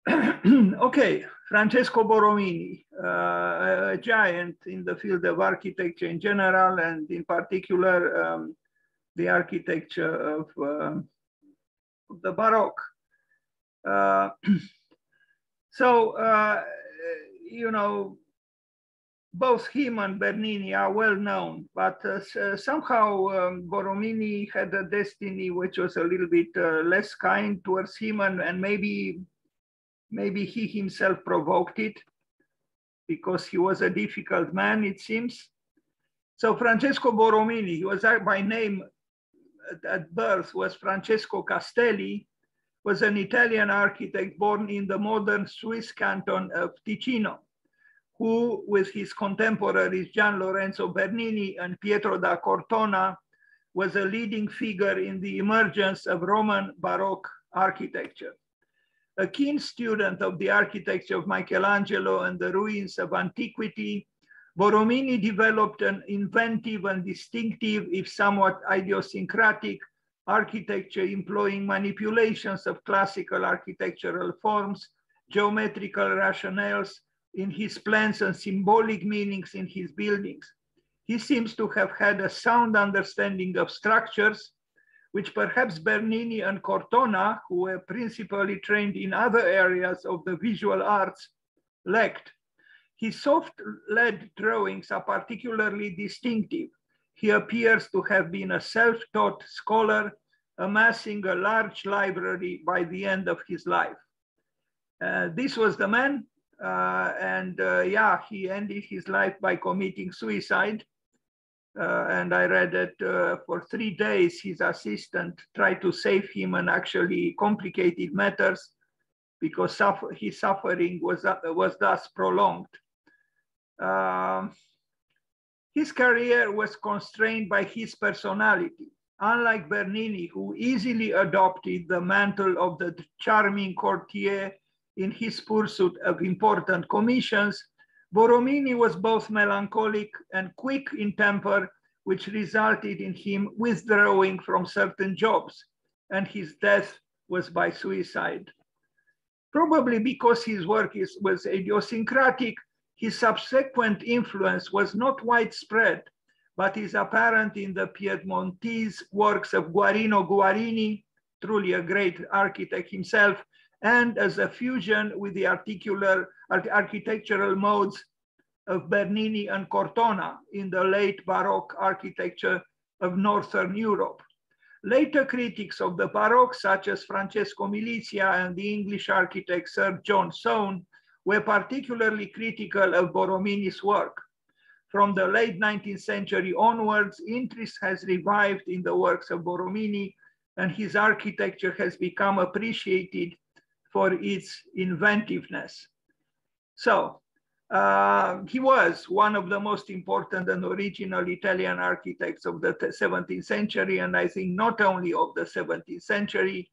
Okay, Francesco Borromini, a giant in the field of architecture in general, and in particular, the architecture of the Baroque. Uh, so, you know, both him and Bernini are well known, but somehow Borromini had a destiny which was a little bit less kind towards him, and maybe he himself provoked it because he was a difficult man, it seems. So Francesco Borromini, he was by name at birth was Francesco Castelli, was an Italian architect born in the modern Swiss canton of Ticino, who, with his contemporaries Gian Lorenzo Bernini and Pietro da Cortona, was a leading figure in the emergence of Roman Baroque architecture. A keen student of the architecture of Michelangelo and the ruins of antiquity, Borromini developed an inventive and distinctive, if somewhat idiosyncratic, architecture employing manipulations of classical architectural forms, geometrical rationales in his plans, and symbolic meanings in his buildings. He seems to have had a sound understanding of structures, which perhaps Bernini and Cortona, who were principally trained in other areas of the visual arts, lacked. His soft-lead drawings are particularly distinctive. He appears to have been a self-taught scholar, amassing a large library by the end of his life. This was the man, yeah, he ended his life by committing suicide. And I read that for 3 days, his assistant tried to save him and actually complicated matters because his suffering was thus prolonged. His career was constrained by his personality. Unlike Bernini, who easily adopted the mantle of the charming courtier in his pursuit of important commissions, Borromini was both melancholic and quick in temper, which resulted in him withdrawing from certain jobs, and his death was by suicide. Probably because his work was idiosyncratic, his subsequent influence was not widespread, but is apparent in the Piedmontese works of Guarino Guarini, truly a great architect himself, and as a fusion with the architectural modes of Bernini and Cortona in the late Baroque architecture of Northern Europe. Later critics of the Baroque, such as Francesco Milizia and the English architect Sir John Soane, were particularly critical of Borromini's work. From the late 19th century onwards, interest has revived in the works of Borromini, and his architecture has become appreciated for its inventiveness. So, he was one of the most important and original Italian architects of the 17th century, and I think not only of the 17th century.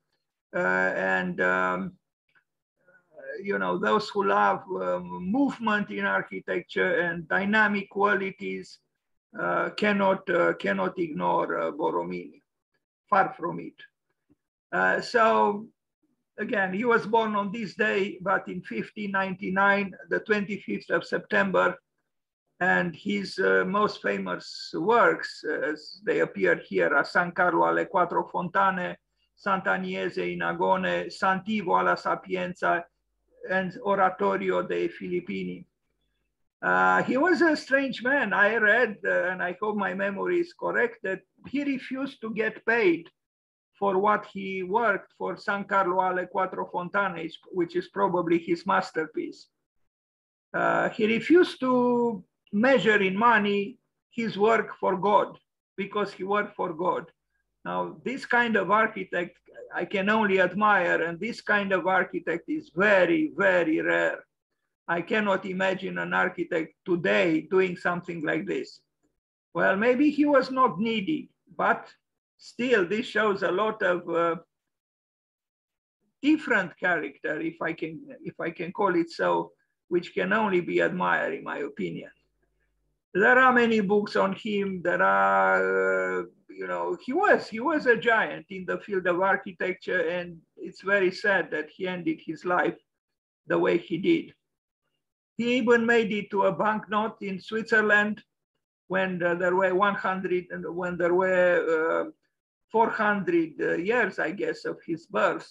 You know, those who love movement in architecture and dynamic qualities cannot ignore Borromini, far from it. So again, he was born on this day, but in 1599, the 25th of September, and his most famous works, as they appear here, are San Carlo alle Quattro Fontane, Sant'Agnese in Agone, Sant'Ivo alla Sapienza, and Oratorio dei Filippini. He was a strange man. I read, and I hope my memory is correct, that he refused to get paid for what he worked for San Carlo alle Quattro Fontane, which is probably his masterpiece. He refused to measure in money his work for God, because he worked for God. Now, this kind of architect, I can only admire, and this kind of architect is very, very rare. I cannot imagine an architect today doing something like this. Well, maybe he was not needy, but still, this shows a lot of different character, if I can call it so, which can only be admired, in my opinion. There are many books on him. There are, you know, he was a giant in the field of architecture, and it's very sad that he ended his life the way he did. He even made it to a banknote in Switzerland when there were 100 and when there were 400 years, I guess, of his birth.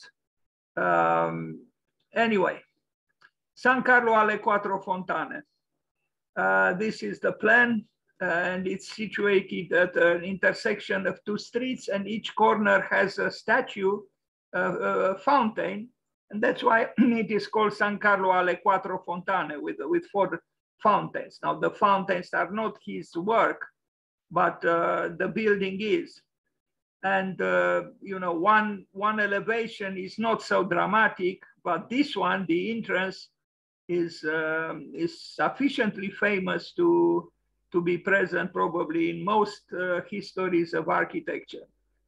Anyway, San Carlo alle Quattro Fontane. This is the plan, and it's situated at an intersection of two streets, and each corner has a statue, a fountain, and that's why it is called San Carlo alle Quattro Fontane, with 4 fountains. Now, the fountains are not his work, but the building is. And you know, one elevation is not so dramatic, but this one, the entrance, is sufficiently famous to be present probably in most histories of architecture.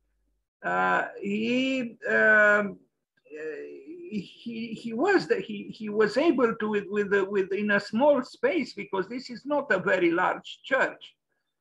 He was able to in a small space, because this is not a very large church.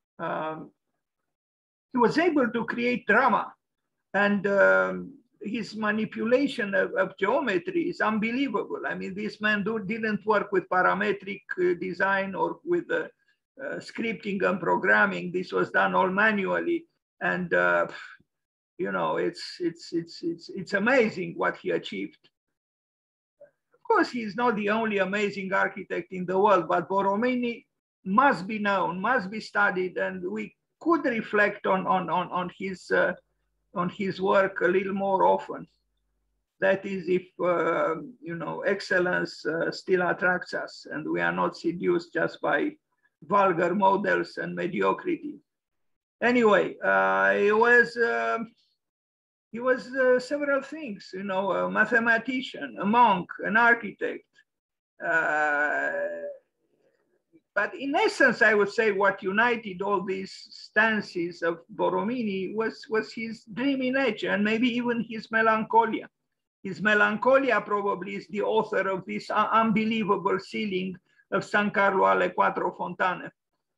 He was able to create drama, and his manipulation of geometry is unbelievable. I mean, this man didn't work with parametric design or with scripting and programming. This was done all manually, and you know, it's amazing what he achieved. Of course, he's not the only amazing architect in the world, but Borromini must be known, must be studied, and we could reflect on his work a little more often. That is, if you know, excellence still attracts us, and we are not seduced just by vulgar models and mediocrity. Anyway, he was several things, you know, a mathematician, a monk, an architect. But in essence, I would say what united all these stances of Borromini was his dreamy nature, and maybe even his melancholia. His melancholia probably is the author of this unbelievable ceiling of San Carlo alle Quattro Fontane.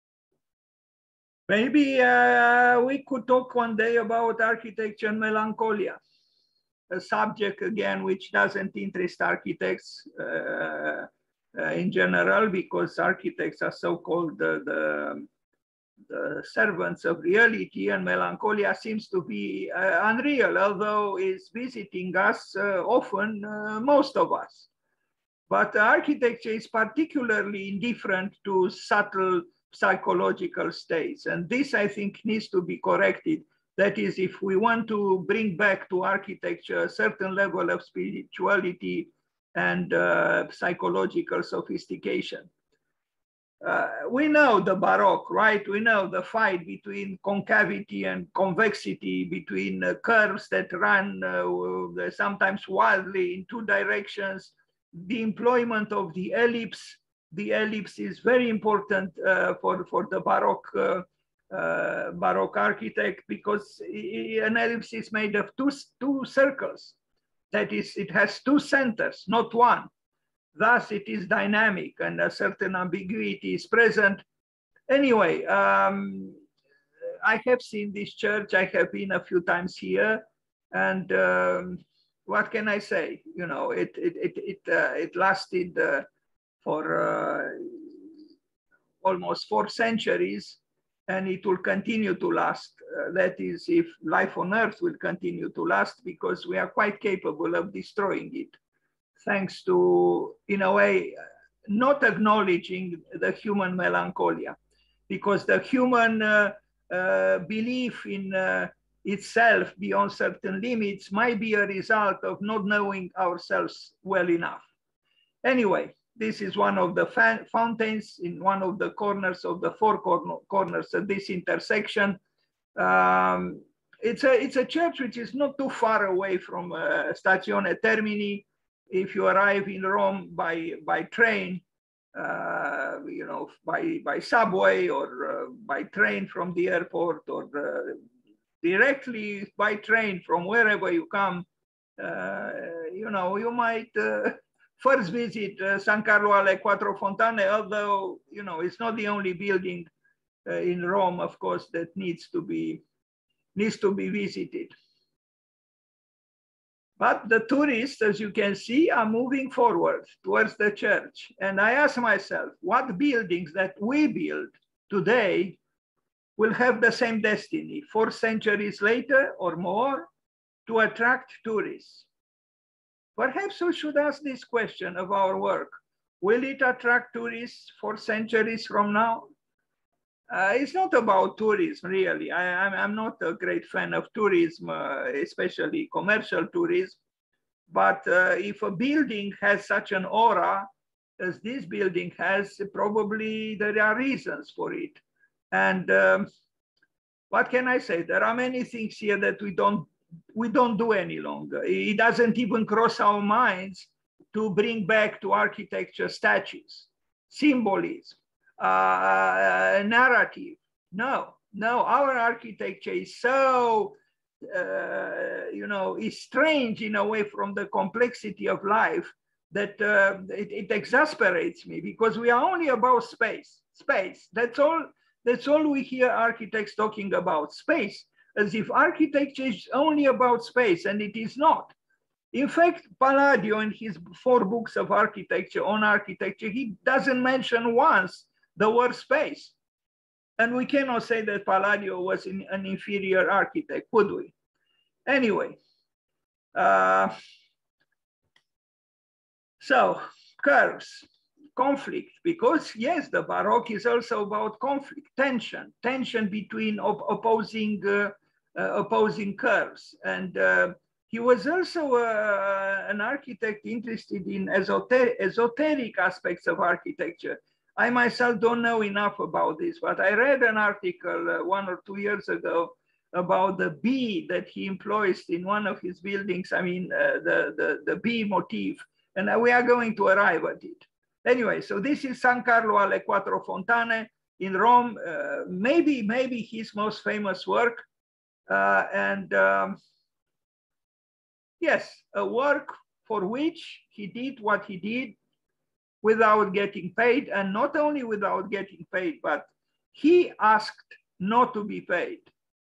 Maybe we could talk one day about architecture and melancholia, a subject, again, which doesn't interest architects in general, because architects are so-called the servants of reality, and melancholia seems to be unreal, although it's visiting us often, most of us. But architecture is particularly indifferent to subtle psychological states, and this, I think, needs to be corrected. That is, if we want to bring back to architecture a certain level of spirituality and psychological sophistication. We know the Baroque, right? We know the fight between concavity and convexity, between curves that run sometimes wildly in 2 directions, the employment of the ellipse. The ellipse is very important for the Baroque architect, because an ellipse is made of two circles. That is, it has 2 centers, not 1. Thus, it is dynamic, and a certain ambiguity is present. Anyway, I have seen this church. I have been a few times here, and what can I say? You know, it lasted for almost 4 centuries, and it will continue to last. That is, if life on Earth will continue to last, because we are quite capable of destroying it, thanks to, in a way, not acknowledging the human melancholia, because the human belief in itself beyond certain limits might be a result of not knowing ourselves well enough. Anyway, this is one of the fountains in one of the corners of the 4 corners of this intersection. It's a church which is not too far away from Stazione Termini. If you arrive in Rome by train, you know, by subway or by train from the airport, or directly by train from wherever you come, you know, you might first visit San Carlo alle Quattro Fontane, although, you know, it's not the only building in Rome, of course, that needs to be visited. But the tourists, as you can see, are moving forward towards the church. And I ask myself, what buildings that we build today will have the same destiny 4 centuries later or more to attract tourists? Perhaps we should ask this question of our work. Will it attract tourists 4 centuries from now? It's not about tourism, really. I'm not a great fan of tourism, especially commercial tourism. But if a building has such an aura as this building has, probably there are reasons for it. And what can I say? There are many things here that we don't do any longer. It doesn't even cross our minds to bring back to architecture statues, symbolism, narrative. No, our architecture is so, is strange in a way from the complexity of life that it exasperates me, because we are only about space. That's all we hear architects talking about, space, as if architecture is only about space, and it is not. In fact, Palladio, in his 4 books of architecture, on architecture, he doesn't mention once the word space. And we cannot say that Palladio was an inferior architect, could we? Anyway, so curves, conflict, because yes, the Baroque is also about conflict, tension between opposing curves. And he was also an architect interested in esoteric aspects of architecture. I myself don't know enough about this, but I read an article 1 or 2 years ago about the bee that he employs in one of his buildings. I mean, the bee motif, and we are going to arrive at it. Anyway, so this is San Carlo alle Quattro Fontane in Rome, maybe his most famous work. Yes, a work for which he did what he did without getting paid, and not only without getting paid, but he asked not to be paid.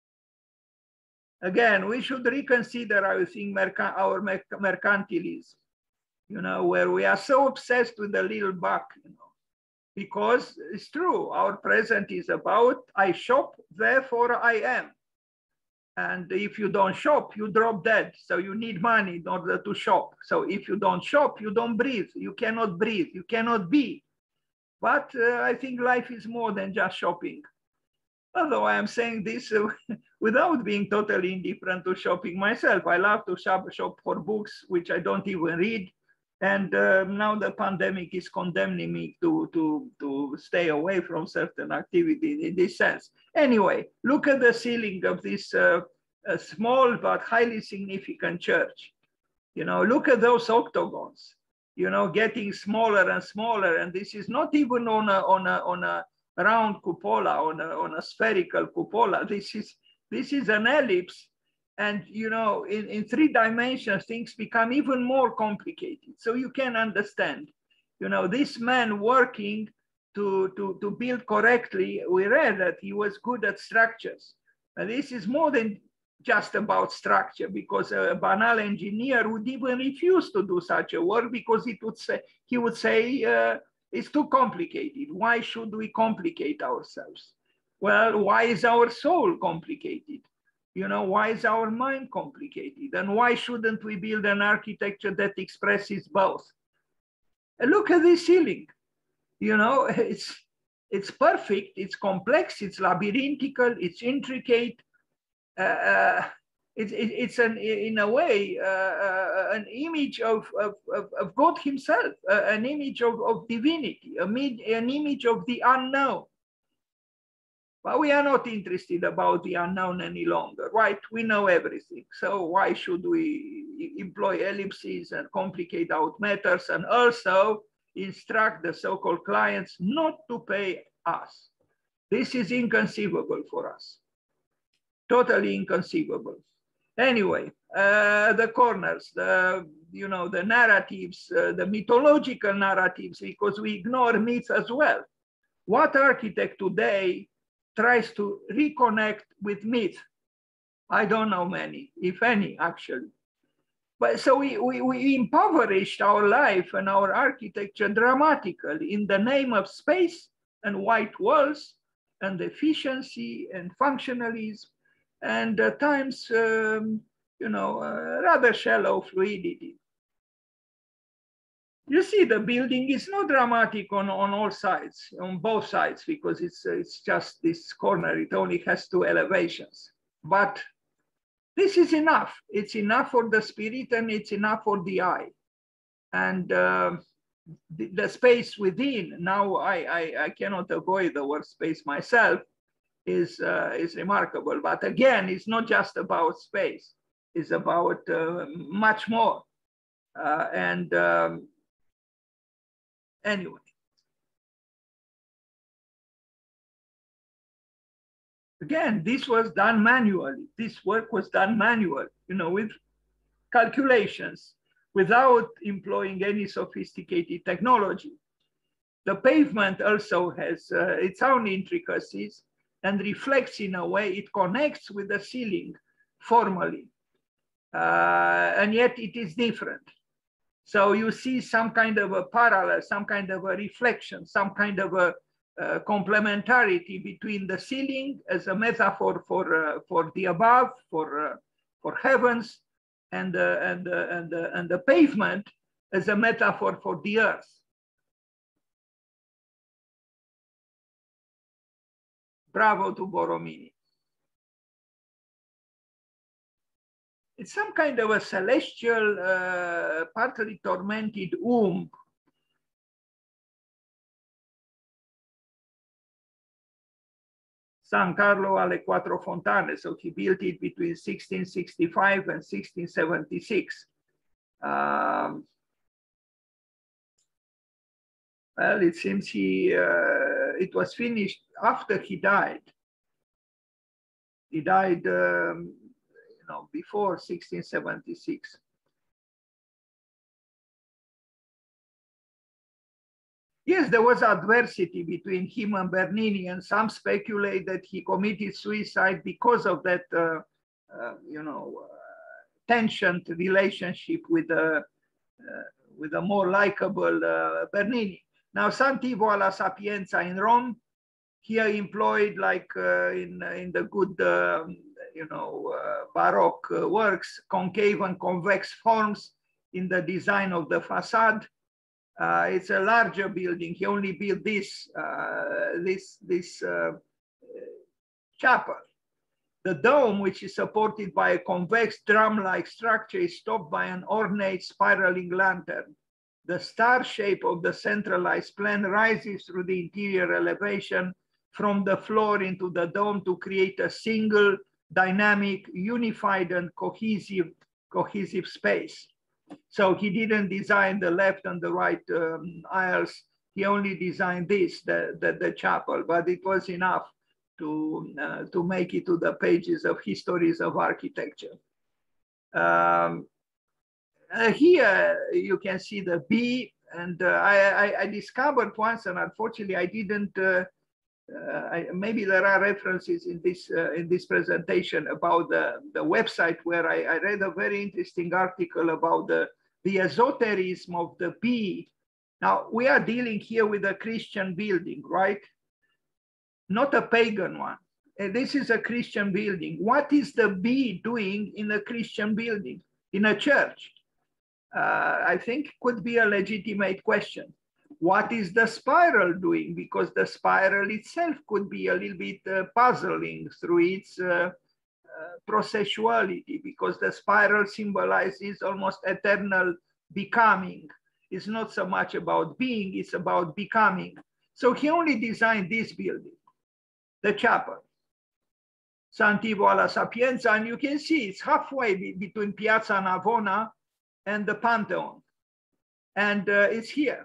Again, we should reconsider, I think, our mercantilism, where we are so obsessed with the little buck, because it's true, our present is about, I shop, therefore I am. And if you don't shop, you drop dead. So you need money in order to shop. So if you don't shop, you don't breathe. You cannot breathe. You cannot be. But I think life is more than just shopping. Although I am saying this without being totally indifferent to shopping myself. I love to shop for books, which I don't even read. And now the pandemic is condemning me to stay away from certain activities in this sense. Anyway, look at the ceiling of this small but highly significant church. Look at those octagons, getting smaller and smaller. And this is not even on a round cupola, on a spherical cupola. This is an ellipse. And in 3 dimensions, things become even more complicated. So you can understand, this man working to build correctly. We read that he was good at structures. And this is more than just about structure, because a banal engineer would even refuse to do such a work, because he would say it's too complicated. Why should we complicate ourselves? Well, why is our soul complicated? Why is our mind complicated? And why shouldn't we build an architecture that expresses both? And look at this ceiling. It's perfect, it's complex, it's labyrinthical, it's intricate. It's in a way, an image of God himself, an image of divinity, an image of the unknown. But we are not interested about the unknown any longer, right? We know everything. So why should we employ ellipses and complicate out matters, and also instruct the so-called clients not to pay us? This is inconceivable for us. Totally inconceivable. Anyway, the corners, the narratives, the mythological narratives, because we ignore myths as well. What architect today tries to reconnect with myth? I don't know many, if any, actually. But so we impoverished our life and our architecture dramatically in the name of space and white walls and efficiency and functionalism and at times, rather shallow fluidity. You see, the building is not dramatic on all sides, on both sides, because it's just this corner. It only has 2 elevations. But this is enough. It's enough for the spirit and it's enough for the eye. And the space within, now I cannot avoid the word space myself, is remarkable. But again, it's not just about space. It's about much more. Anyway, again, this was done manually. This work was done manually, with calculations, without employing any sophisticated technology. The pavement also has its own intricacies and reflects in a way, it connects with the ceiling formally, and yet it is different. So you see some kind of a parallel, some kind of a reflection, some kind of a complementarity between the ceiling as a metaphor for the above, for heavens, and the pavement as a metaphor for the earth. Bravo to Borromini. It's some kind of a celestial, partly tormented womb. San Carlo alle Quattro Fontane. So he built it between 1665 and 1676. Well, it seems it was finished after he died. He died, before 1676. Yes, there was adversity between him and Bernini, and some speculate that he committed suicide because of that, tensioned relationship with a more likable Bernini. Now, Santivo alla Sapienza in Rome, here employed like in the good, Baroque works, concave and convex forms in the design of the facade. It's a larger building. He only built this chapel. The dome, which is supported by a convex drum-like structure, is topped by an ornate spiraling lantern. The star shape of the centralized plan rises through the interior elevation from the floor into the dome to create a single, dynamic, unified, and cohesive space. So he didn't design the left and the right aisles. He only designed this, the chapel, but it was enough to make it to the pages of histories of architecture. Here you can see the B, and I discovered once, and unfortunately I didn't. Maybe there are references in this presentation about the website where I read a very interesting article about the esotericism of the bee. Now, we are dealing here with a Christian building, right? Not a pagan one. This is a Christian building. What is the bee doing in a Christian building, in a church? I think could be a legitimate question. What is the spiral doing? Because the spiral itself could be a little bit puzzling through its processuality, because the spiral symbolizes almost eternal becoming. It's not so much about being, it's about becoming. So he only designed this building, the chapel, Santivo alla Sapienza, and you can see it's halfway between Piazza Navona and the Pantheon. And it's here,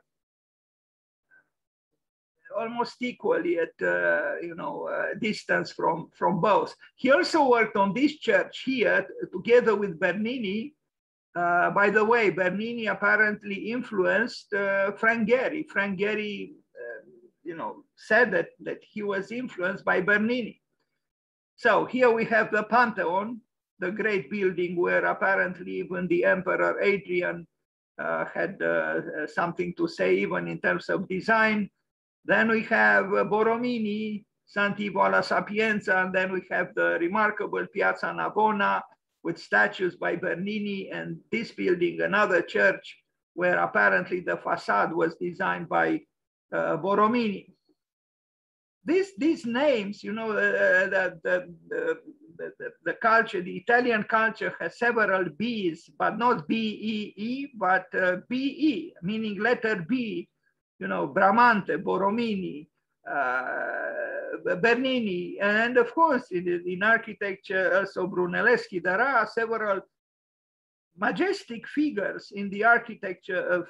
almost equally at distance from both. He also worked on this church here together with Bernini. By the way, Bernini apparently influenced Frank Gehry. Frank Gehry, said that he was influenced by Bernini. So here we have the Pantheon, the great building where apparently even the Emperor Adrian had something to say, even in terms of design. Then we have Borromini, Sant'Ivo alla Sapienza, and then we have the remarkable Piazza Navona with statues by Bernini, and this building, another church, where apparently the facade was designed by Borromini. These names, you know, the culture, the Italian culture has several B's, but not B-E-E, but B-E, meaning letter B, you know, Bramante, Borromini, Bernini, and of course in architecture also Brunelleschi. There are several majestic figures in the architecture of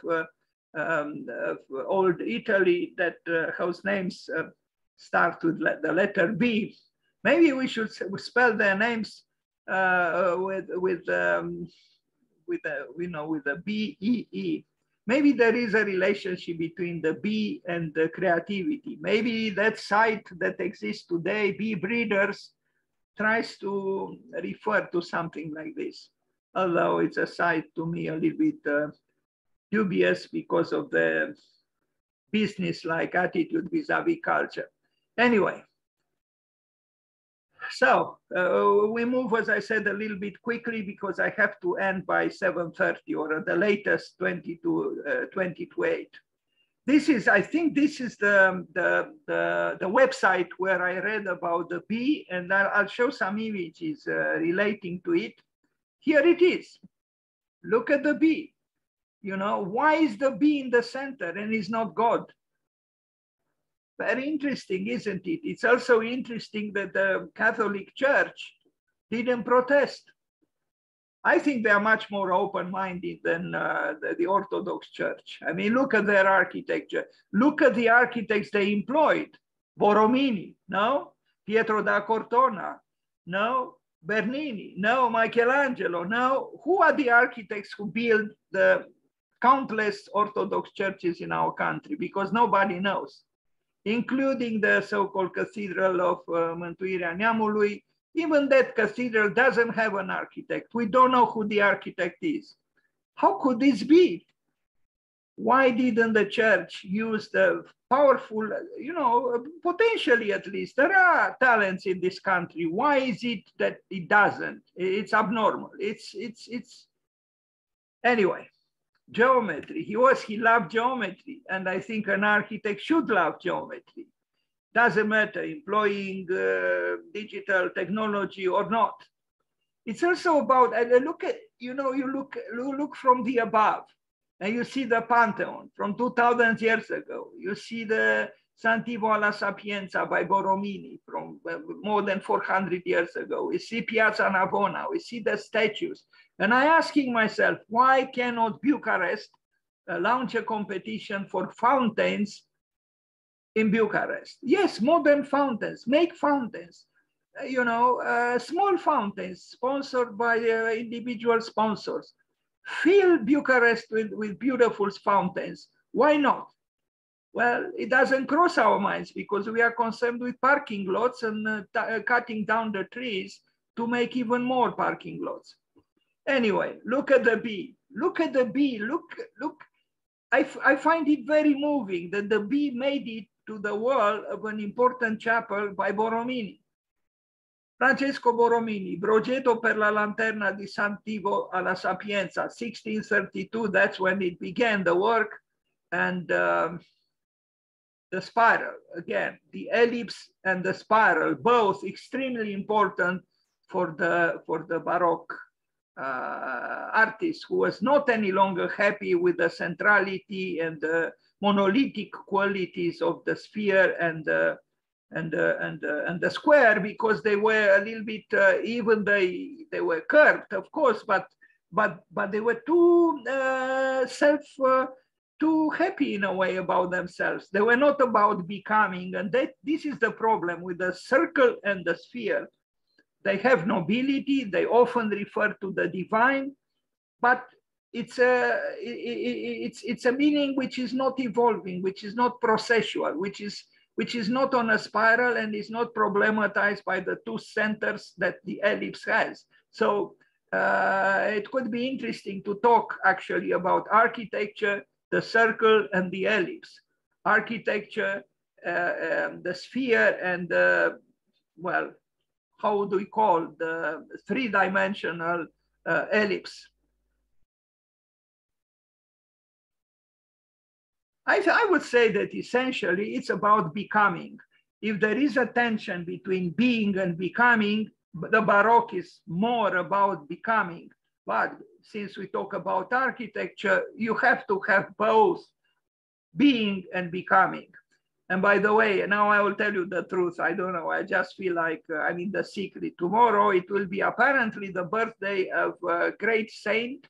old Italy that whose names start with the letter B. Maybe we should spell their names with a B-E-E. Maybe there is a relationship between the bee and the creativity. Maybe that site that exists today, Bee Breeders, tries to refer to something like this. Although it's a site to me a little bit dubious because of the business-like attitude vis-a-vis culture. Anyway, so we move, as I said, a little bit quickly because I have to end by 7:30 or at the latest 20 to 8. This is, I think this is the website where I read about the bee, and I'll show some images relating to it. Here it is. Look at the bee. You know, why is the bee in the center and is not God? Very interesting, isn't it? It's also interesting that the Catholic Church didn't protest. I think they are much more open-minded than the Orthodox Church. I mean, look at their architecture. Look at the architects they employed. Borromini, no? Pietro da Cortona, no? Bernini, no? Michelangelo, no? Who are the architects who built the countless Orthodox churches in our country? Because nobody knows, including the so-called Cathedral of Mântuirea Neamului. Even that cathedral doesn't have an architect. We don't know who the architect is. How could this be? Why didn't the church use the powerful, you know, potentially at least, there are talents in this country. Why is it that it doesn't? It's abnormal. It's anyway. Geometry. He loved geometry, and I think an architect should love geometry. Doesn't matter employing digital technology or not. It's also about, look at, you know, you look from the above, and you see the Pantheon from 2000 years ago. You see the Sant'Ivo alla Sapienza by Borromini from more than 400 years ago. We see Piazza Navona. We see the statues. And I'm asking myself, why cannot Bucharest launch a competition for fountains in Bucharest? Yes, modern fountains, make fountains, you know, small fountains sponsored by individual sponsors. Fill Bucharest with beautiful fountains. Why not? Well, it doesn't cross our minds because we are concerned with parking lots and cutting down the trees to make even more parking lots. Anyway, look at the bee. Look at the bee. Look. I find it very moving that the bee made it to the wall of an important chapel by Borromini. Francesco Borromini, Progetto per la lanterna di Sant'Ivo alla Sapienza, 1632. That's when it began, the work. And the spiral, again, the ellipse and the spiral, both extremely important for the Baroque artist, who was not any longer happy with the centrality and the monolithic qualities of the sphere and the square, because they were a little bit even they were curved, of course, but they were too too happy in a way about themselves. They were not about becoming, and this is the problem with the circle and the sphere. They have nobility, they often refer to the divine, but it's a meaning which is not evolving, which is not processual, which is not on a spiral and is not problematized by the two centers that the ellipse has. So it could be interesting to talk actually about architecture, the circle and the ellipse. Architecture, the sphere and the, well, how do we call the three-dimensional ellipse. I would say that essentially it's about becoming. If there is a tension between being and becoming, the Baroque is more about becoming. But since we talk about architecture, you have to have both being and becoming. And by the way, now I will tell you the truth. I don't know. I just feel like I'm in the secret. Tomorrow it will be apparently the birthday of a great saint,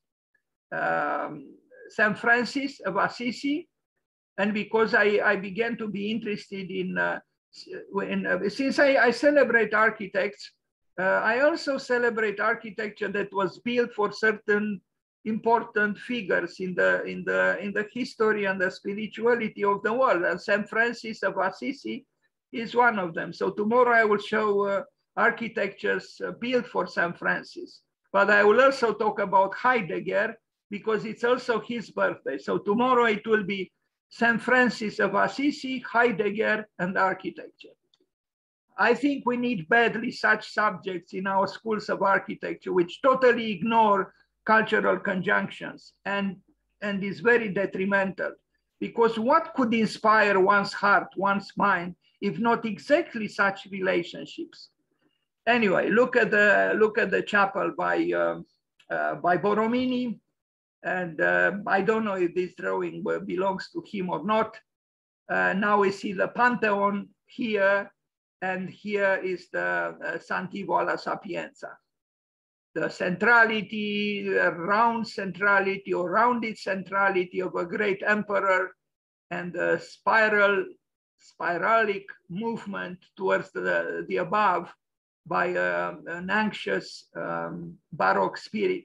Saint Francis of Assisi. And because I began to be interested in, since I celebrate architects, I also celebrate architecture that was built for certain important figures in the history and the spirituality of the world. And Saint Francis of Assisi is one of them. So tomorrow I will show architectures built for Saint Francis. But I will also talk about Heidegger because it's also his birthday. So tomorrow it will be Saint Francis of Assisi, Heidegger, and architecture. I think we need badly such subjects in our schools of architecture, which totally ignore cultural conjunctions and is very detrimental. Because what could inspire one's heart, one's mind, if not exactly such relationships? Anyway, look at the chapel by Borromini. And I don't know if this drawing belongs to him or not. Now we see the Pantheon here, and here is the Santivo alla Sapienza. The centrality, round centrality or rounded centrality of a great emperor, and the spiralic movement towards the above by an anxious Baroque spirit.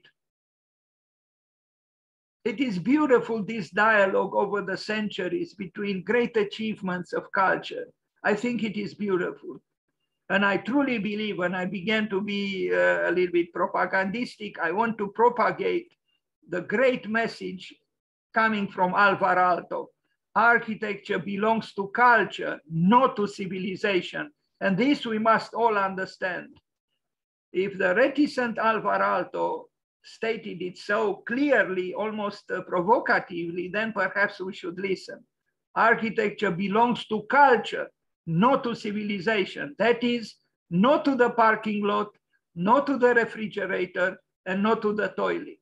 It is beautiful, this dialogue over the centuries between great achievements of culture. I think it is beautiful. And I truly believe, when I began to be a little bit propagandistic, I want to propagate the great message coming from Alvar Aalto. Architecture belongs to culture, not to civilization. And this we must all understand. If the reticent Alvar Aalto stated it so clearly, almost provocatively, then perhaps we should listen. Architecture belongs to culture, not to civilization. That is, not to the parking lot, not to the refrigerator, and not to the toilet.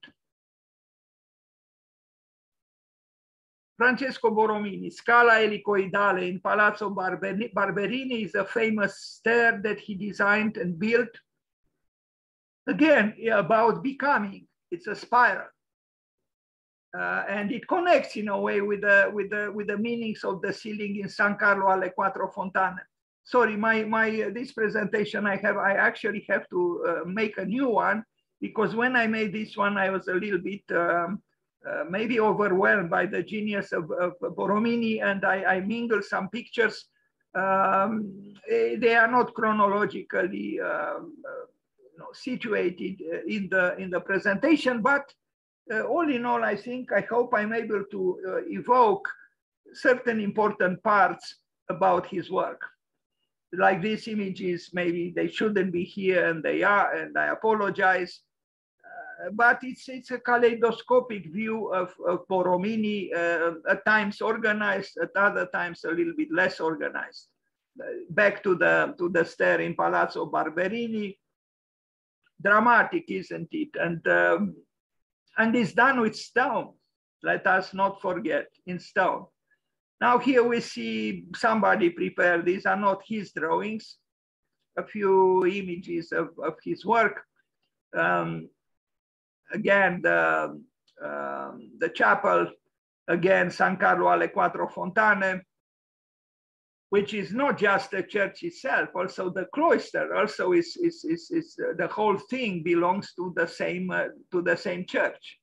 Francesco Borromini, Scala Elicoidale in Palazzo Barberini is a famous stair that he designed and built. Again, about becoming. It's a spiral, and it connects in a way with the meanings of the ceiling in San Carlo alle Quattro Fontane. Sorry, this presentation I actually have to make a new one, because when I made this one, I was a little bit maybe overwhelmed by the genius of Borromini, and I mingled some pictures. They are not chronologically situated in the presentation, but all in all, I hope I'm able to evoke certain important parts about his work. Like these images, maybe they shouldn't be here, and they are, and I apologize. But it's a kaleidoscopic view of Borromini, at times organized, at other times a little bit less organized. Back to the stair in Palazzo Barberini. Dramatic, isn't it? And it's done with stone. Let us not forget, in stone. Now here we see somebody prepared. These are not his drawings. A few images of his work. Again, the chapel, again, San Carlo alle Quattro Fontane, which is not just the church itself, also the cloister, also is the whole thing belongs to the same church.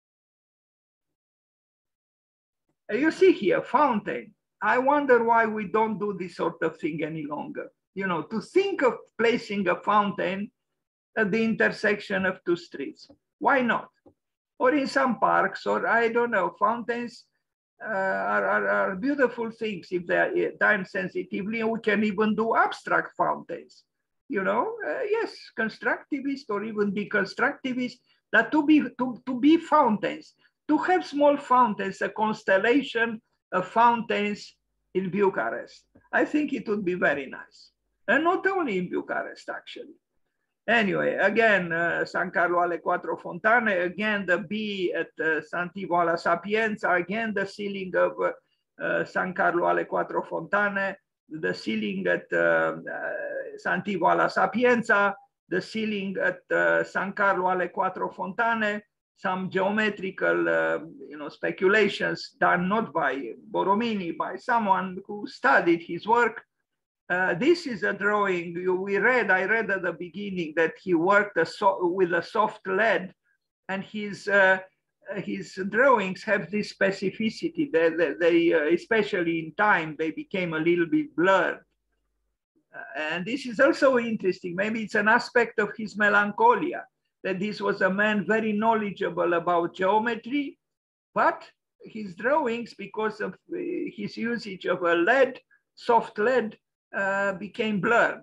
You see here, fountain. I wonder why we don't do this sort of thing any longer. You know, to think of placing a fountain at the intersection of two streets. Why not? Or in some parks, or I don't know, fountains are beautiful things if they are time sensitively. We can even do abstract fountains. You know, yes, constructivist or even deconstructivist, that to be fountains, to have small fountains, a constellation of fountains in Bucharest. I think it would be very nice. And not only in Bucharest, actually. Anyway, again, San Carlo alle Quattro Fontane, again, the B at Santivo alla Sapienza, again, the ceiling of San Carlo alle Quattro Fontane, the ceiling at Santivo alla Sapienza, the ceiling at San Carlo alle Quattro Fontane, some geometrical speculations done not by Borromini, by someone who studied his work. This is a drawing I read at the beginning that he worked with a soft lead, and his drawings have this specificity. They especially in time, they became a little bit blurred. And this is also interesting. Maybe it's an aspect of his melancholia, that this was a man very knowledgeable about geometry, but his drawings, because of his usage of a lead, soft lead, became blurred.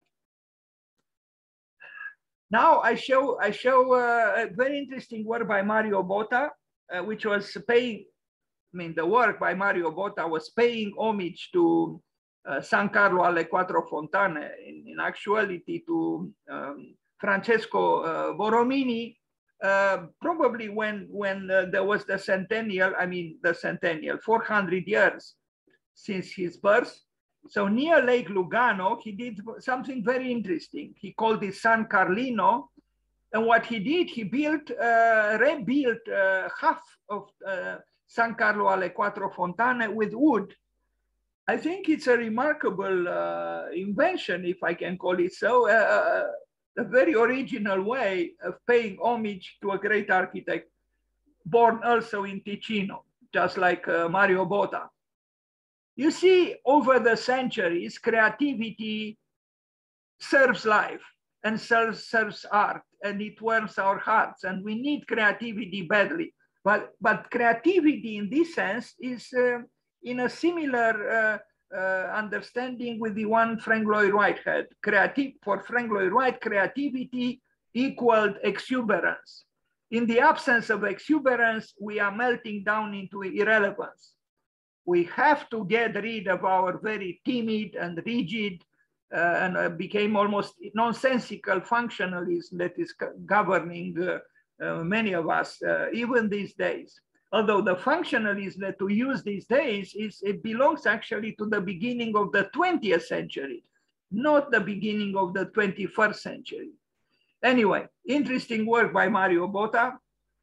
Now I show a very interesting work by Mario Botta, which was paying, the work by Mario Botta was paying homage to San Carlo alle Quattro Fontane, in actuality to Francesco Borromini, probably when there was the centennial, 400 years since his birth. So near Lake Lugano, he did something very interesting. He called it San Carlino. And what he did, he rebuilt half of San Carlo alle Quattro Fontane with wood. I think it's a remarkable invention, if I can call it so, a very original way of paying homage to a great architect born also in Ticino, just like Mario Botta. You see, over the centuries, creativity serves life and serves art, and it warms our hearts, and we need creativity badly. But creativity in this sense is in a similar understanding with the one Frank Lloyd Wright had. For Frank Lloyd Wright, creativity equaled exuberance. In the absence of exuberance, we are melting down into irrelevance. We have to get rid of our very timid and rigid and became almost nonsensical functionalism that is governing many of us, even these days. Although the functionalism that we use these days, it belongs actually to the beginning of the 20th century, not the beginning of the 21st century. Anyway, interesting work by Mario Botta.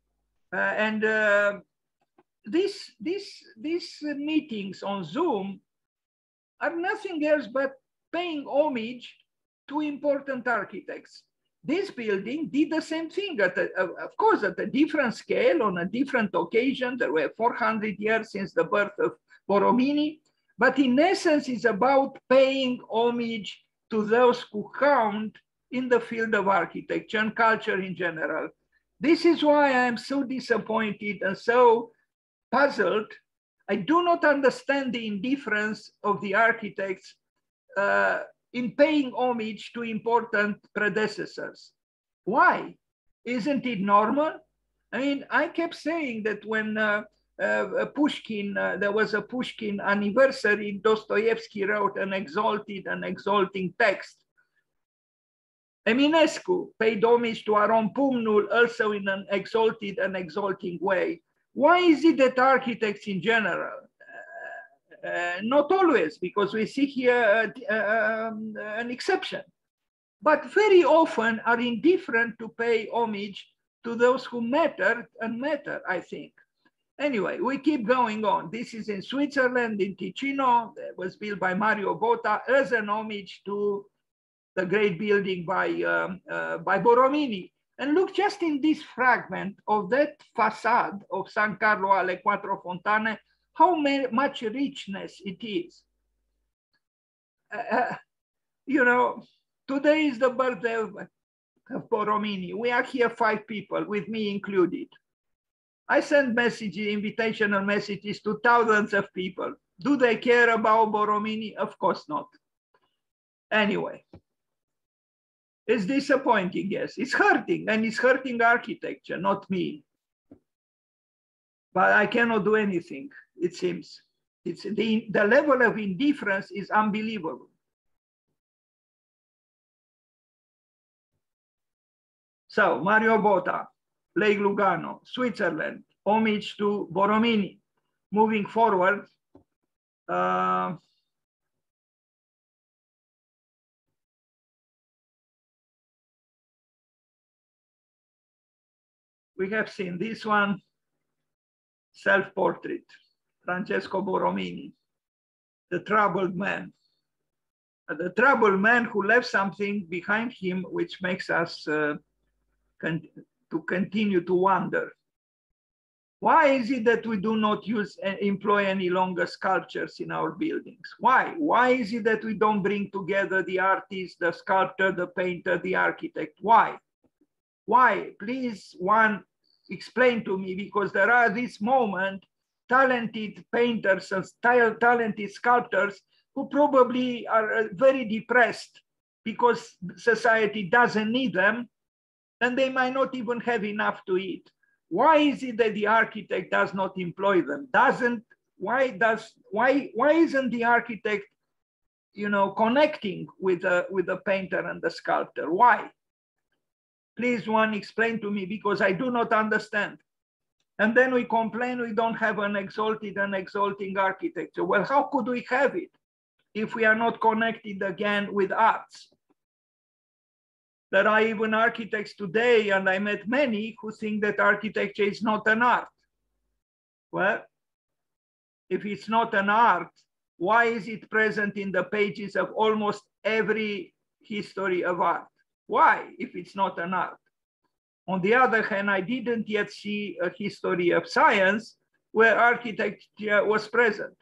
These meetings on Zoom are nothing else but paying homage to important architects. This building did the same thing, of course, at a different scale, on a different occasion. There were 400 years since the birth of Borromini, but in essence, it's about paying homage to those who count in the field of architecture and culture in general. This is why I am so disappointed and so puzzled. I do not understand the indifference of the architects in paying homage to important predecessors. Why? Isn't it normal? I mean, I kept saying that when Pushkin, there was a Pushkin anniversary, Dostoevsky wrote an exalting text. Eminescu paid homage to Aron Pumnul also in an exalting way. Why is it that architects in general, not always, because we see here an exception, but very often are indifferent to pay homage to those who matter, I think. Anyway, we keep going on. This is in Switzerland, in Ticino. It was built by Mario Botta as an homage to the great building by Borromini. And look just in this fragment of that facade of San Carlo alle Quattro Fontane, how much richness it is. You know, today is the birthday of of Borromini. We are here 5 people, with me included. I send messages, invitational messages to thousands of people. Do they care about Borromini? Of course not. Anyway, it's disappointing, yes. It's hurting, and it's hurting architecture, not me. But I cannot do anything, it seems. It's the level of indifference is unbelievable. So, Mario Botta, Lake Lugano, Switzerland, homage to Borromini. Moving forward, we have seen this one, self-portrait, Francesco Borromini, the troubled man. The troubled man who left something behind him which makes us to continue to wonder. Why is it that we do not employ any longer sculptures in our buildings? Why? Why is it that we don't bring together the artist, the sculptor, the painter, the architect? Why? Why? Please, one, explain to me, because there are this moment talented painters and talented sculptors who probably are very depressed because society doesn't need them, and they might not even have enough to eat. Why is it that the architect does not employ them? Why isn't the architect, connecting with the painter and the sculptor? Why? Please, one, explain to me, because I do not understand. And then we complain we don't have an exalted and exalting architecture. Well, how could we have it if we are not connected again with arts? There are even architects today, and I met many, who think that architecture is not an art. Well, if it's not an art, why is it present in the pages of almost every history of art? Why, if it's not an art? On the other hand, I didn't yet see a history of science where architecture was present.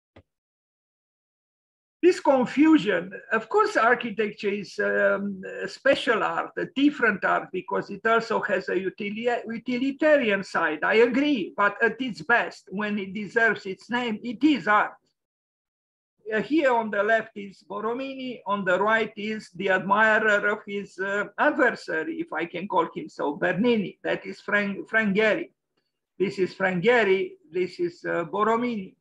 This confusion, of course, architecture is a special art, a different art, because it also has a utilitarian side. I agree, but at its best, when it deserves its name, it is art. Here on the left is Borromini, on the right is the admirer of his adversary, if I can call him so, Bernini. That is Frank Gehry. This is Frank Gehry, this is Borromini.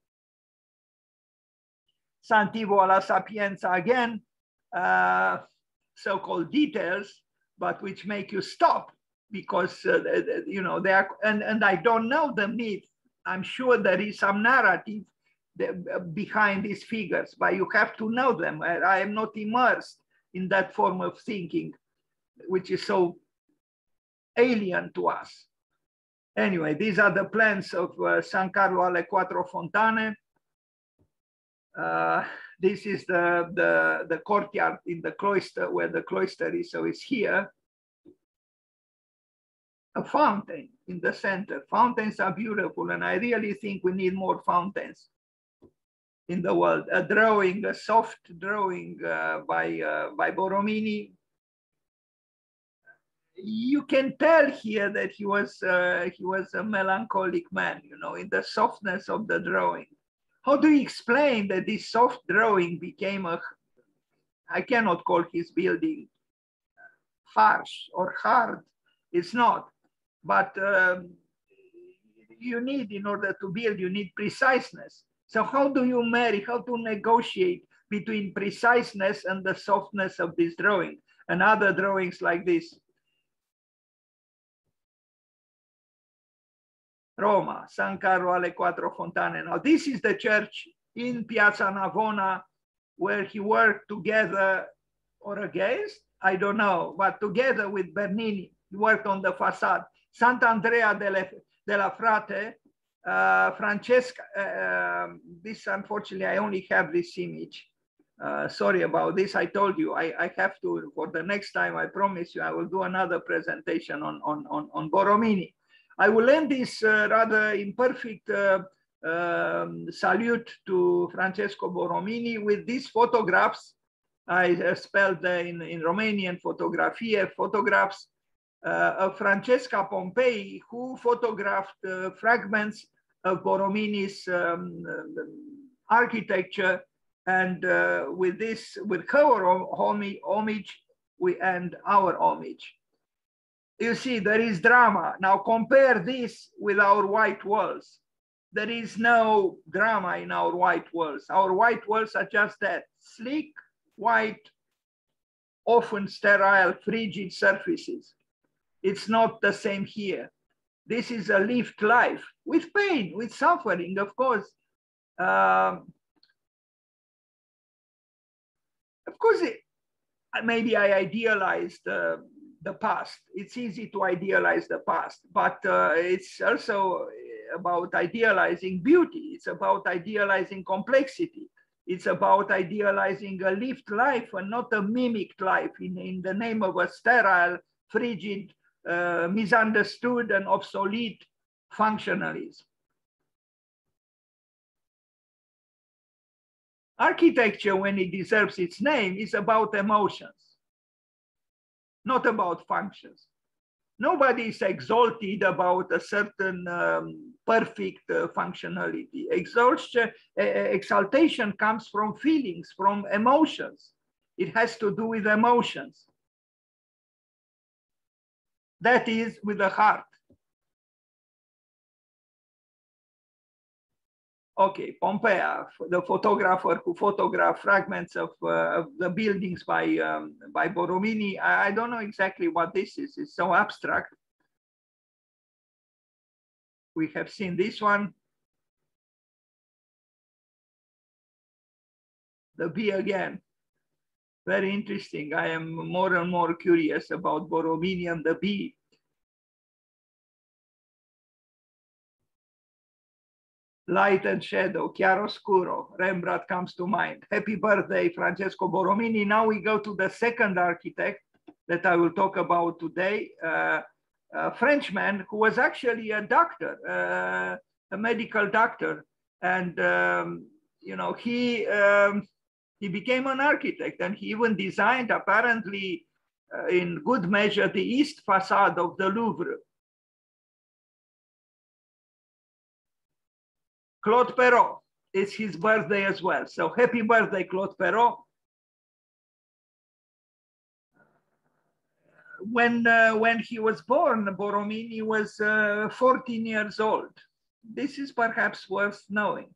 Santivo alla Sapienza again, so-called details, but which make you stop because, they are, and I don't know the myth. I'm sure there is some narrative behind these figures, but you have to know them. I am not immersed in that form of thinking, which is so alien to us. Anyway, these are the plans of San Carlo alle Quattro Fontane. This is the courtyard in the cloister, where the cloister is, so it's here. A fountain in the center. Fountains are beautiful, and I really think we need more fountains in the world. A drawing, a soft drawing by Borromini. You can tell here that he was a melancholic man, in the softness of the drawing. How do you explain that this soft drawing became I cannot call his building harsh or hard, it's not, but you need, in order to build, you need preciseness. So how do you marry, how to negotiate between preciseness and the softness of this drawing and other drawings like this? Roma, San Carlo alle Quattro Fontane. Now, this is the church in Piazza Navona where he worked together or against, I don't know, but together with Bernini, he worked on the facade. Sant'Andrea della Frate, Francesca, this, unfortunately, I only have this image. Sorry about this. I told you, I have to, for the next time, I promise you, I will do another presentation on Borromini. I will end this rather imperfect salute to Francesco Borromini with these photographs I spelled in Romanian fotografie, photographs of Francesca Pompei, who photographed fragments of Borromini's architecture. And with her homage, we end our homage. You see, there is drama. Now compare this with our white walls. There is no drama in our white walls. Our white walls are just that, sleek, white, often sterile, frigid surfaces. It's not the same here. This is a lived life with pain, with suffering, of course. Maybe I idealized the past. It's easy to idealize the past, but it's also about idealizing beauty. It's about idealizing complexity. It's about idealizing a lived life and not a mimicked life in the name of a sterile, frigid, misunderstood and obsolete functionalism. Architecture, when it deserves its name, is about emotions, not about functions. Nobody is exalted about a certain perfect functionality. Exaltation comes from feelings, from emotions. It has to do with emotions. That is with the heart. Okay, Pompeia, the photographer who photographed fragments of the buildings by Borromini. I don't know exactly what this is. It's so abstract. We have seen this one. The bee again. Very interesting. I am more and more curious about Borromini and the bee. Light and shadow, chiaroscuro, Rembrandt comes to mind. Happy birthday, Francesco Borromini. Now we go to the second architect that I will talk about today, a Frenchman who was actually a doctor, a medical doctor. And, you know, he became an architect, and he even designed, apparently, in good measure, the east facade of the Louvre. Claude Perrault, it's his birthday as well. So happy birthday, Claude Perrault. When he was born, Borromini was 14 years old. This is perhaps worth knowing.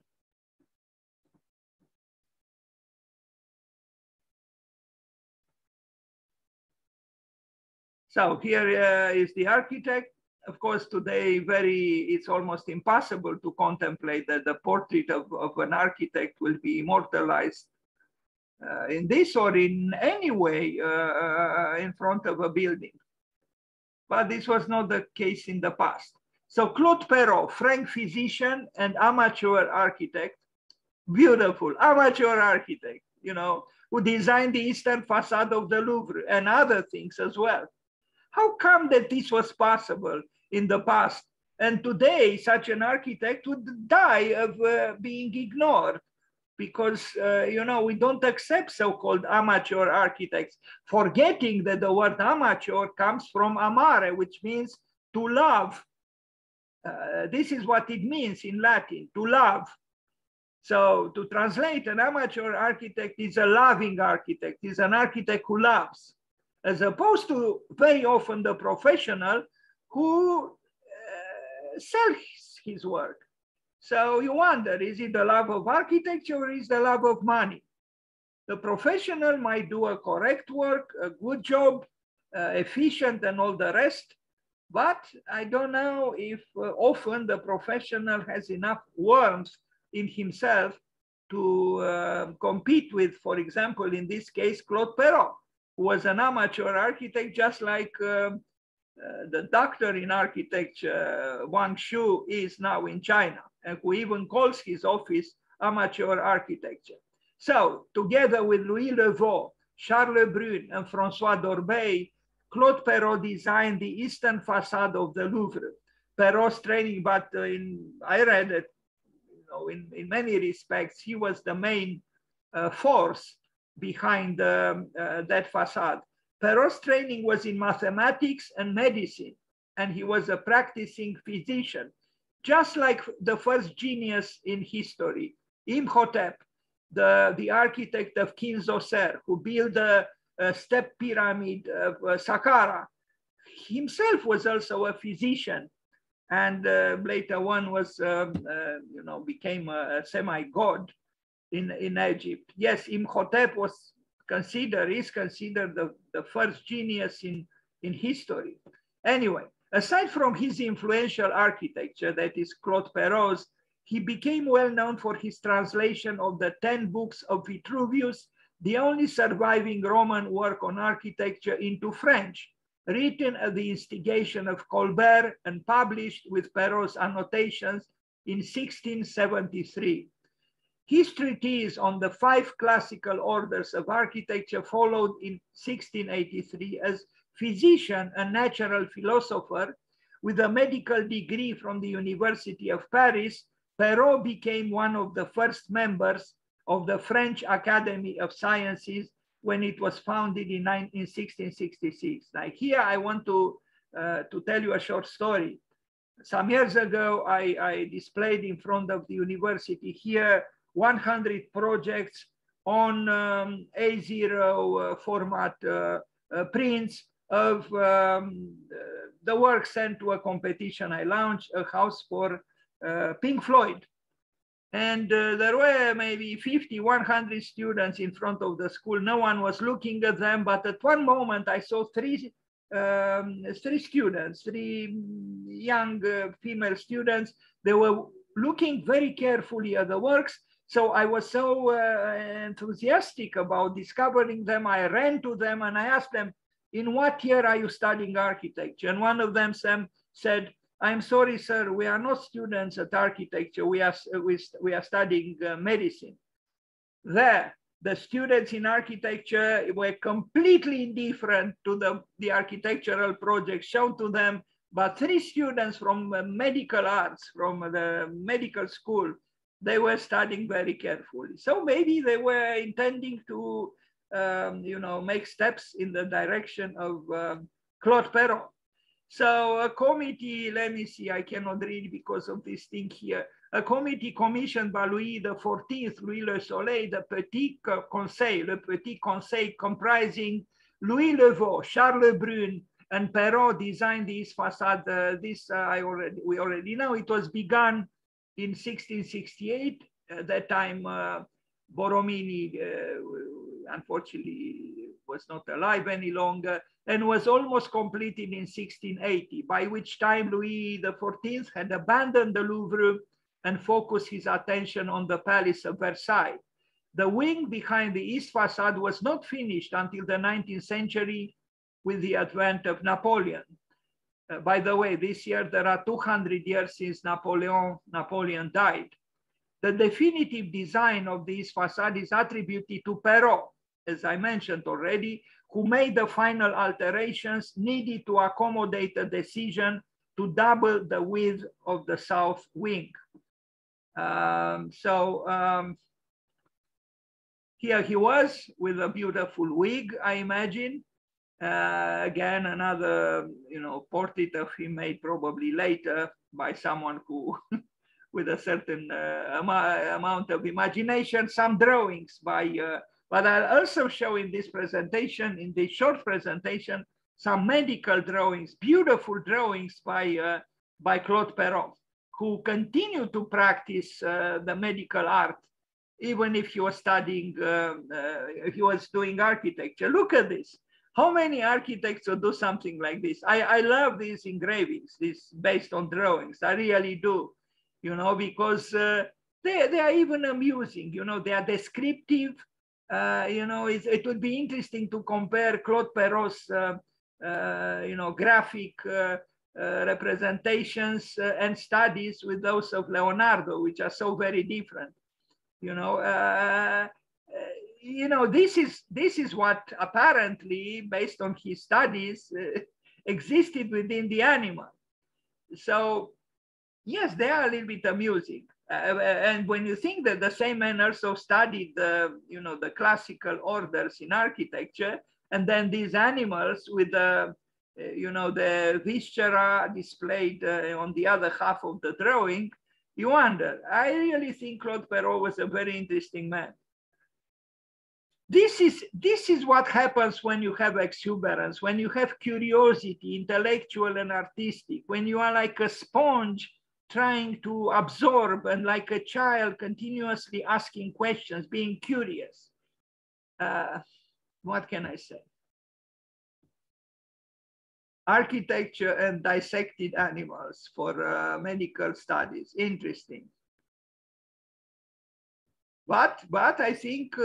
So here is the architect. Of course, today it's almost impossible to contemplate that the portrait of an architect will be immortalized in this or in any way in front of a building. But this was not the case in the past. So Claude Perrault, French physician and amateur architect, beautiful amateur architect, you know, who designed the eastern facade of the Louvre and other things as well. How come that this was possible in the past? And today, such an architect would die of being ignored because, you know, we don't accept so-called amateur architects, forgetting that the word amateur comes from amare, which means to love. This is what it means in Latin, to love. So to translate, an amateur architect is a loving architect, is an architect who loves, as opposed to very often the professional who sells his work. So you wonder, is it the love of architecture or is the love of money? The professional might do a correct work, a good job, efficient and all the rest, but I don't know if often the professional has enough warmth in himself to compete with, for example, in this case, Claude Perrault, who was an amateur architect, just like the doctor in architecture, Wang Shu, is now in China, and who even calls his office amateur architecture. So together with Louis Levaux, Charles Lebrun, and François d'Orbey, Claude Perrault designed the eastern facade of the Louvre. Perrault's training, but I read it, you know, in many respects, he was the main force behind that facade. Perrault's training was in mathematics and medicine, and he was a practicing physician, just like the first genius in history, Imhotep, the architect of Kinzoser, who built the step pyramid of Saqqara. Himself was also a physician, and later on was, became a semi-god in Egypt. Yes, Imhotep is considered the first genius in history. Anyway, aside from his influential architecture, that is Claude Perrault's, he became well known for his translation of the 10 books of Vitruvius, the only surviving Roman work on architecture, into French, written at the instigation of Colbert and published with Perrault's annotations in 1673. His treatise on the 5 classical orders of architecture followed in 1683. As physician and natural philosopher with a medical degree from the University of Paris, Perrault became one of the first members of the French Academy of Sciences when it was founded in 1666. Like here, I want to tell you a short story. Some years ago, I displayed in front of the university here 100 projects on A0 format prints of the work sent to a competition I launched, a house for Pink Floyd. And there were maybe 50, 100 students in front of the school. No one was looking at them, but at one moment I saw three young female students. They were looking very carefully at the works. So I was so enthusiastic about discovering them. I ran to them and I asked them, in what year are you studying architecture? And one of them said, I'm sorry, sir, we are not students at architecture. We are studying medicine. There, the students in architecture were completely indifferent to the architectural project shown to them, but 3 students from medical arts, from the medical school, they were studying very carefully. So maybe they were intending to, make steps in the direction of Claude Perrault. So a committee, let me see, I cannot read because of this thing here. A committee commissioned by Louis XIV, Louis Le Soleil, the Petit Conseil, comprising Louis Levaux, Charles Lebrun, and Perrault designed this facade. We already know. It was begun in 1668. At that time, Borromini, unfortunately, was not alive any longer, and was almost completed in 1680, by which time Louis XIV had abandoned the Louvre and focused his attention on the Palace of Versailles. The wing behind the east facade was not finished until the 19th century with the advent of Napoleon. By the way, this year there are 200 years since Napoleon died. The definitive design of this facade is attributed to Perrault, as I mentioned already, who made the final alterations needed to accommodate the decision to double the width of the south wing. Here he was with a beautiful wig, I imagine. Again, another portrait of him made probably later by someone who with a certain amount of imagination, some drawings by, but I'll also show in this presentation, in this short presentation, some medical drawings, beautiful drawings by Claude Perrault, who continued to practice the medical art, even if he was studying, he was doing architecture. Look at this. How many architects will do something like this? I love these engravings, this based on drawings. I really do, because they are even amusing. They are descriptive. It would be interesting to compare Claude Perrault's, graphic representations and studies with those of Leonardo, which are so very different. This is what apparently, based on his studies, existed within the animal. So yes, they are a little bit amusing. And when you think that the same man also studied the, the classical orders in architecture, and then these animals with the, the viscera displayed on the other half of the drawing, you wonder. I really think Claude Perrault was a very interesting man. This is what happens when you have exuberance, when you have curiosity, intellectual and artistic, when you are like a sponge trying to absorb, and like a child continuously asking questions, being curious. What can I say? Architecture and dissected animals for medical studies, interesting. But I think,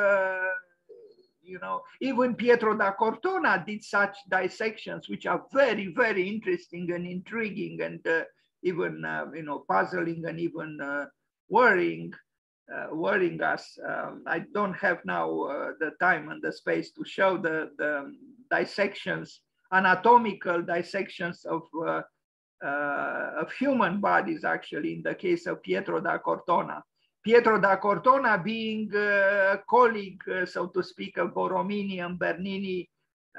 even Pietro da Cortona did such dissections, which are very, very interesting and intriguing, and even, puzzling, and even worrying us. I don't have now the time and the space to show the dissections, anatomical dissections of human bodies, actually, in the case of Pietro da Cortona. Pietro da Cortona being a colleague, so to speak, of Borromini and Bernini,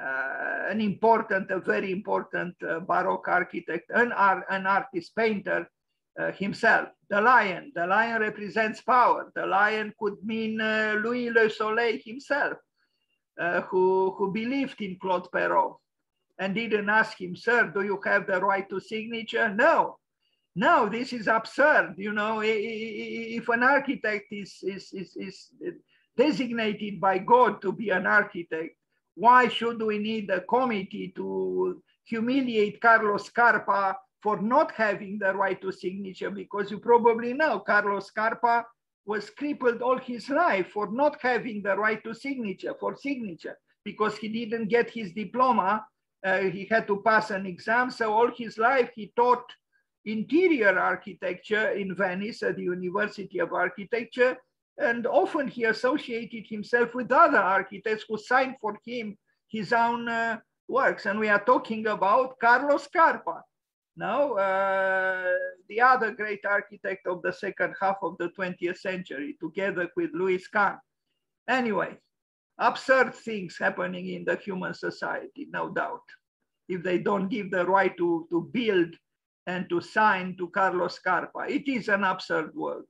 a very important Baroque architect, an artist painter himself. The lion represents power. The lion could mean Louis Le Soleil himself, who believed in Claude Perrault and didn't ask him, sir, do you have the right to signature? No, this is absurd. If an architect is designated by God to be an architect, why should we need a committee to humiliate Carlos Scarpa for not having the right to signature? Because you probably know Carlos Scarpa was crippled all his life for not having the right to signature, because he didn't get his diploma. He had to pass an exam. So all his life he taught interior architecture in Venice at the University of Architecture. And often he associated himself with other architects who signed for him his own works. And we are talking about Carlos Scarpa. Now, the other great architect of the second half of the 20th century, together with Louis Kahn. Anyway, absurd things happening in the human society, no doubt. If they don't give the right to build and to sign to Carlos Scarpa, it is an absurd world.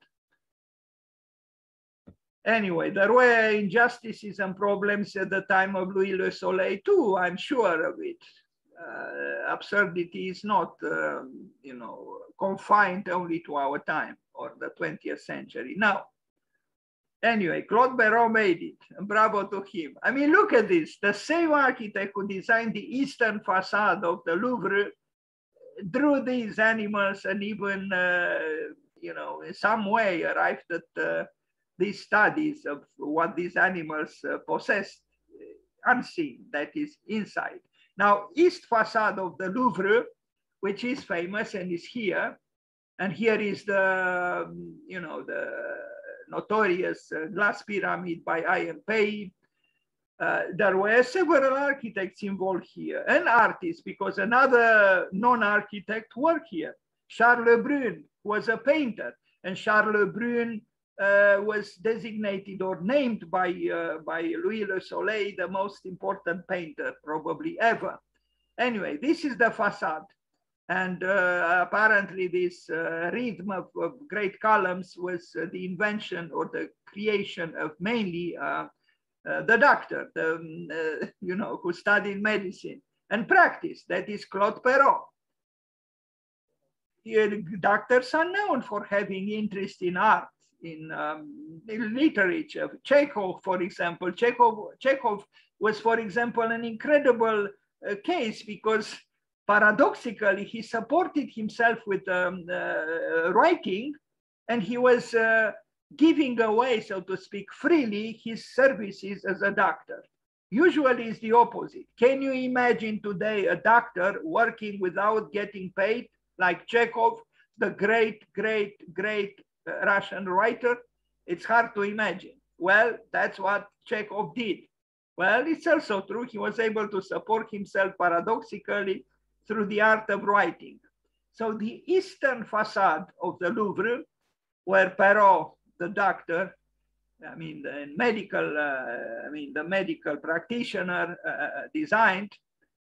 Anyway, there were injustices and problems at the time of Louis Le Soleil too, I'm sure of it. Absurdity is not, confined only to our time or the 20th century. Now, anyway, Claude Perrault made it, and bravo to him. I mean, look at this. The same architect who designed the eastern facade of the Louvre drew these animals, and even, in some way arrived at these studies of what these animals possessed, unseen, that is inside. Now, east facade of the Louvre, which is famous and is here, and here is the, the notorious glass pyramid by Ian Pei. There were several architects involved here, and artists, because another non-architect worked here. Charles Le Brun was a painter, and Charles Le Brun was designated or named by Louis Le Soleil the most important painter probably ever. Anyway, this is the facade. And apparently this rhythm of great columns was the invention or the creation of mainly the doctor, who studied medicine and practice, that is Claude Perrault. Doctors are known for having interest in art, in literature. Chekhov, for example, Chekhov was, for example, an incredible case, because paradoxically, he supported himself with writing, and he was giving away, so to speak, freely his services as a doctor. Usually it's the opposite. Can you imagine today a doctor working without getting paid, like Chekhov, the great Russian writer? It's hard to imagine. Well, that's what Chekhov did. Well, it's also true. He was able to support himself paradoxically through the art of writing. So the eastern facade of the Louvre where Perrault, the doctor, I mean, the medical practitioner designed.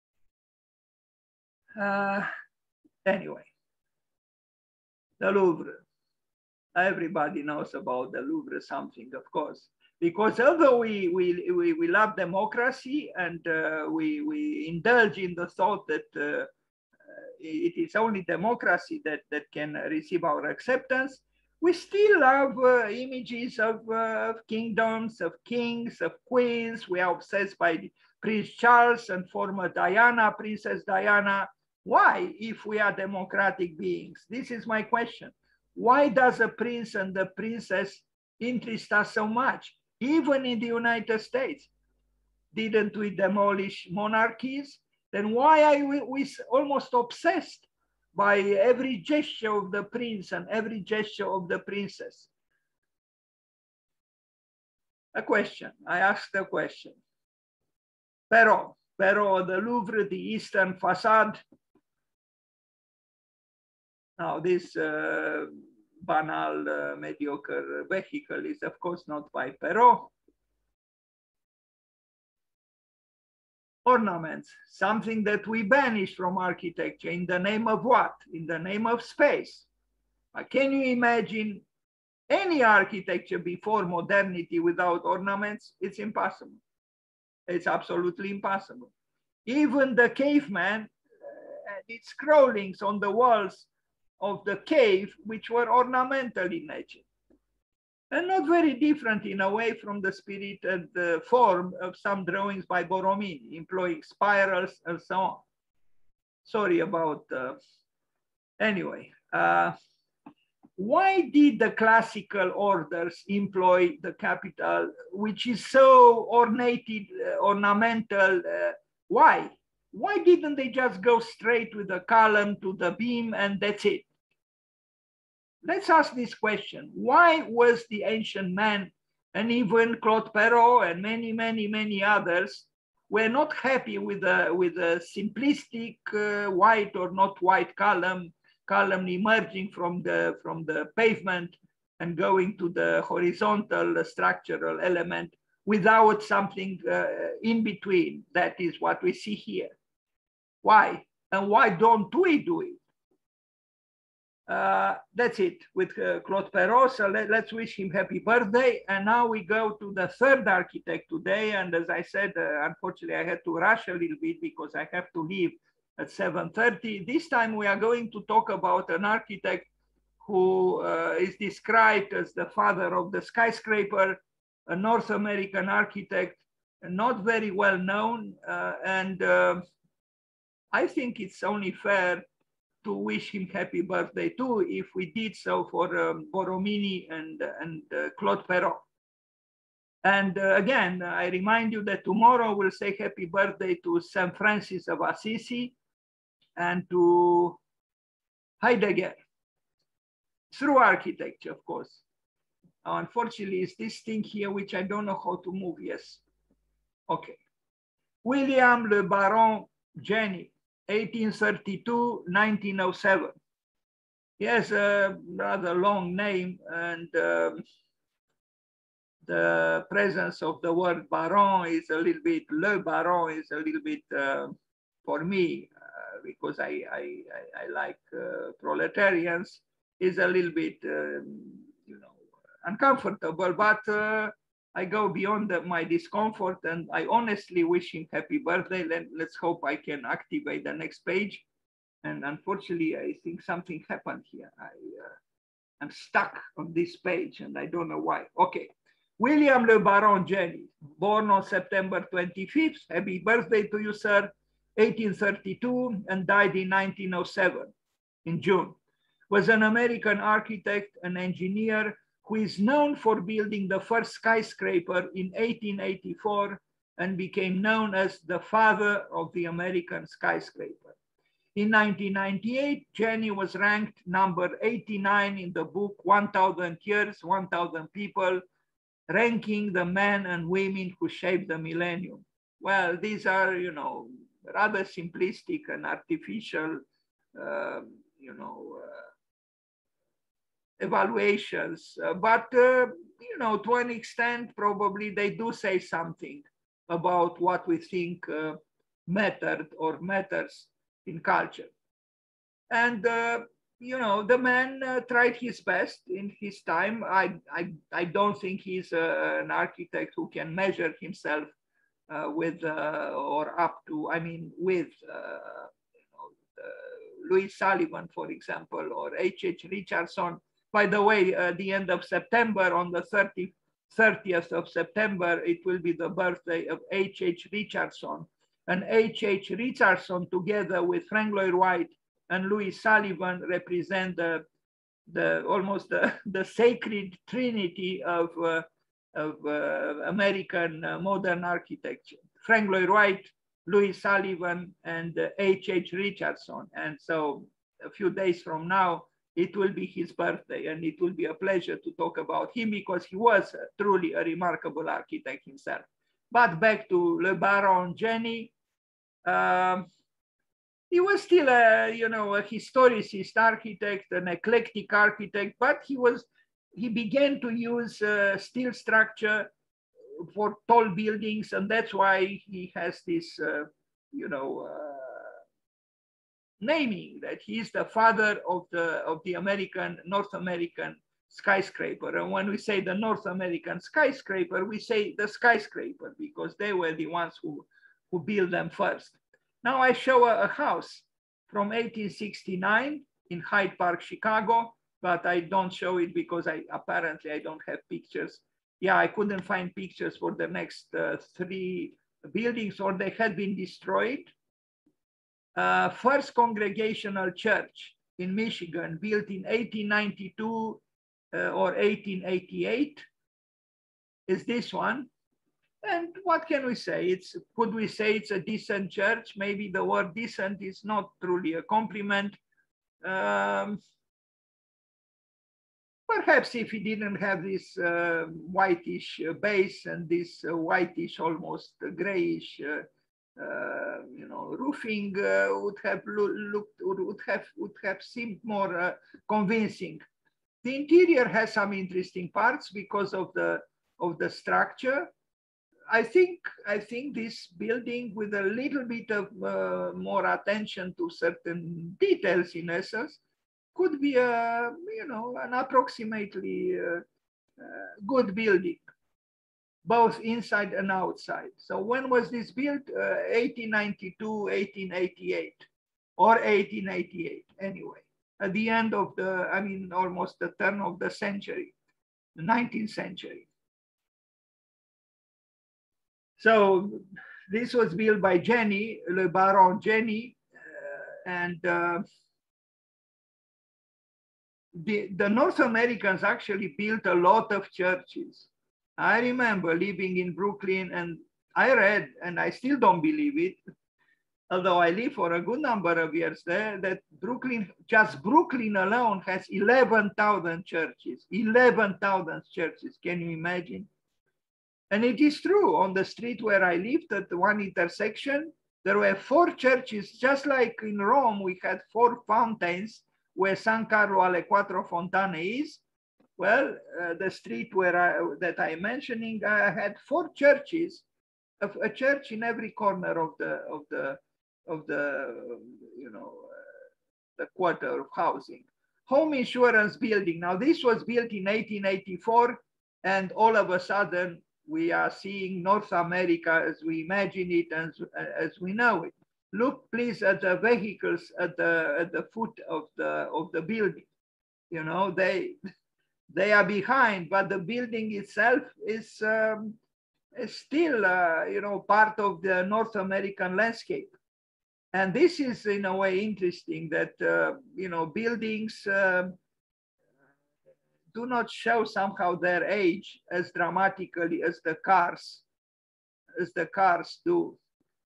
Anyway, the Louvre. Everybody knows about the Louvre something, of course, because although we love democracy and we indulge in the thought that it is only democracy that can receive our acceptance, we still have images of kingdoms, of kings, of queens. We are obsessed by Prince Charles and former Diana, Princess Diana. Why, if we are democratic beings? This is my question. Why does a prince and the princess interest us so much? Even in the United States, didn't we demolish monarchies? Then why are we almost obsessed by every gesture of the prince and every gesture of the princess? A question, I asked a question. Perrault, the Louvre, the Eastern facade. Now this banal, mediocre vehicle is of course not by Perrault. Ornaments, something that we banish from architecture in the name of what? In the name of space. Can you imagine any architecture before modernity without ornaments? It's impossible. It's absolutely impossible. Even the caveman and its scrollings on the walls of the cave, which were ornamental in nature, and not very different in a way from the spirit and the form of some drawings by Borromini, employing spirals and so on. Sorry about, anyway. Why did the classical orders employ the capital, which is so ornated, ornamental? Why? Why didn't they just go straight with the column to the beam and that's it? Let's ask this question. Why was the ancient man, and even Claude Perrault and many others, were not happy with a simplistic white or not white column emerging from the pavement and going to the horizontal structural element without something in between? That is what we see here. Why? And why don't we do it? That's it with Claude Perrault. So let's wish him happy birthday. And now we go to the third architect today. And as I said, unfortunately, I had to rush a little bit because I have to leave at 7:30. This time we are going to talk about an architect who is described as the father of the skyscraper, a North American architect, not very well known. I think it's only fair to wish him happy birthday too, if we did so for Borromini and Claude Perrault. And again, I remind you that tomorrow we'll say happy birthday to St. Francis of Assisi and to Heidegger, through architecture, of course. Unfortunately, it's this thing here, which I don't know how to move. Yes. Okay. William Le Baron Jenney, 1832-1907. He has a rather long name, and the presence of the word baron is a little bit, Le Baron is a little bit, for me, because I like proletarians, is a little bit, uncomfortable, but I go beyond my discomfort, and I honestly wish him happy birthday. Let's hope I can activate the next page. And unfortunately, I think something happened here. I'm stuck on this page and I don't know why. Okay. William Le Baron Jenney, born on September 25th. Happy birthday to you, sir. 1832, and died in 1907 in June. Was an American architect and engineer who is known for building the first skyscraper in 1884 and became known as the father of the American skyscraper. In 1998, Jenney was ranked number 89 in the book 1,000 Years, 1,000 People, ranking the men and women who shaped the millennium. Well, these are, rather simplistic and artificial, evaluations, but you know, to an extent, probably they do say something about what we think mattered or matters in culture. And you know, the man tried his best in his time. I don't think he's an architect who can measure himself with or up to, I mean, with you know, Louis Sullivan, for example, or H.H. Richardson. By the way, the end of September, on the 30th of September, it will be the birthday of H.H. Richardson. And H.H. Richardson, together with Frank Lloyd Wright and Louis Sullivan, represent almost the sacred trinity of American modern architecture. Frank Lloyd Wright, Louis Sullivan, and H.H. Richardson. And so a few days from now, it will be his birthday, and it will be a pleasure to talk about him because he was truly a remarkable architect himself. But back to Le Baron Jenny. He was still a, you know, a historicist architect, an eclectic architect, but he began to use steel structure for tall buildings, and that's why he has this, you know, naming that he is the father of the North American skyscraper. And when we say the North American skyscraper, we say the skyscraper because they were the ones who built them first. Now I show a house from 1869 in Hyde Park, Chicago, but I don't show it because apparently I don't have pictures. Yeah, I couldn't find pictures for the next 3 buildings, or they had been destroyed. First Congregational Church in Michigan, built in 1892 or 1888, is this one. And what can we say? Could we say it's a decent church? Maybe the word decent is not truly a compliment. Perhaps if he didn't have this whitish base and this whitish, almost grayish, you know, roofing, would have seemed more convincing. The interior has some interesting parts because of the structure. I think this building, with a little bit of more attention to certain details, in essence, could be a, you know, an approximately good building, both inside and outside. So when was this built? 1892, 1888, or 1888 anyway, at the end of the, I mean, almost the turn of the century, the 19th century. So this was built by Jenny, Le Baron Jenny, and the North Americans actually built a lot of churches. I remember living in Brooklyn, and I read, and I still don't believe it, although I lived for a good number of years there, that Brooklyn, just Brooklyn alone, has 11,000 churches. 11,000 churches, can you imagine? And it is true. On the street where I lived, at one intersection, there were 4 churches, just like in Rome, we had 4 fountains where San Carlo alle Quattro Fontane is. Well, the street that I'm mentioning had 4 churches, a church in every corner of the you know, the quarter of housing. Home insurance building. Now this was built in 1884, and all of a sudden we are seeing North America as we imagine it and as we know it. Look, please, at the vehicles at the foot of the building. You know, they are behind, but the building itself is still, you know, part of the North American landscape. And this is, in a way, interesting that, you know, buildings do not show somehow their age as dramatically as the cars do.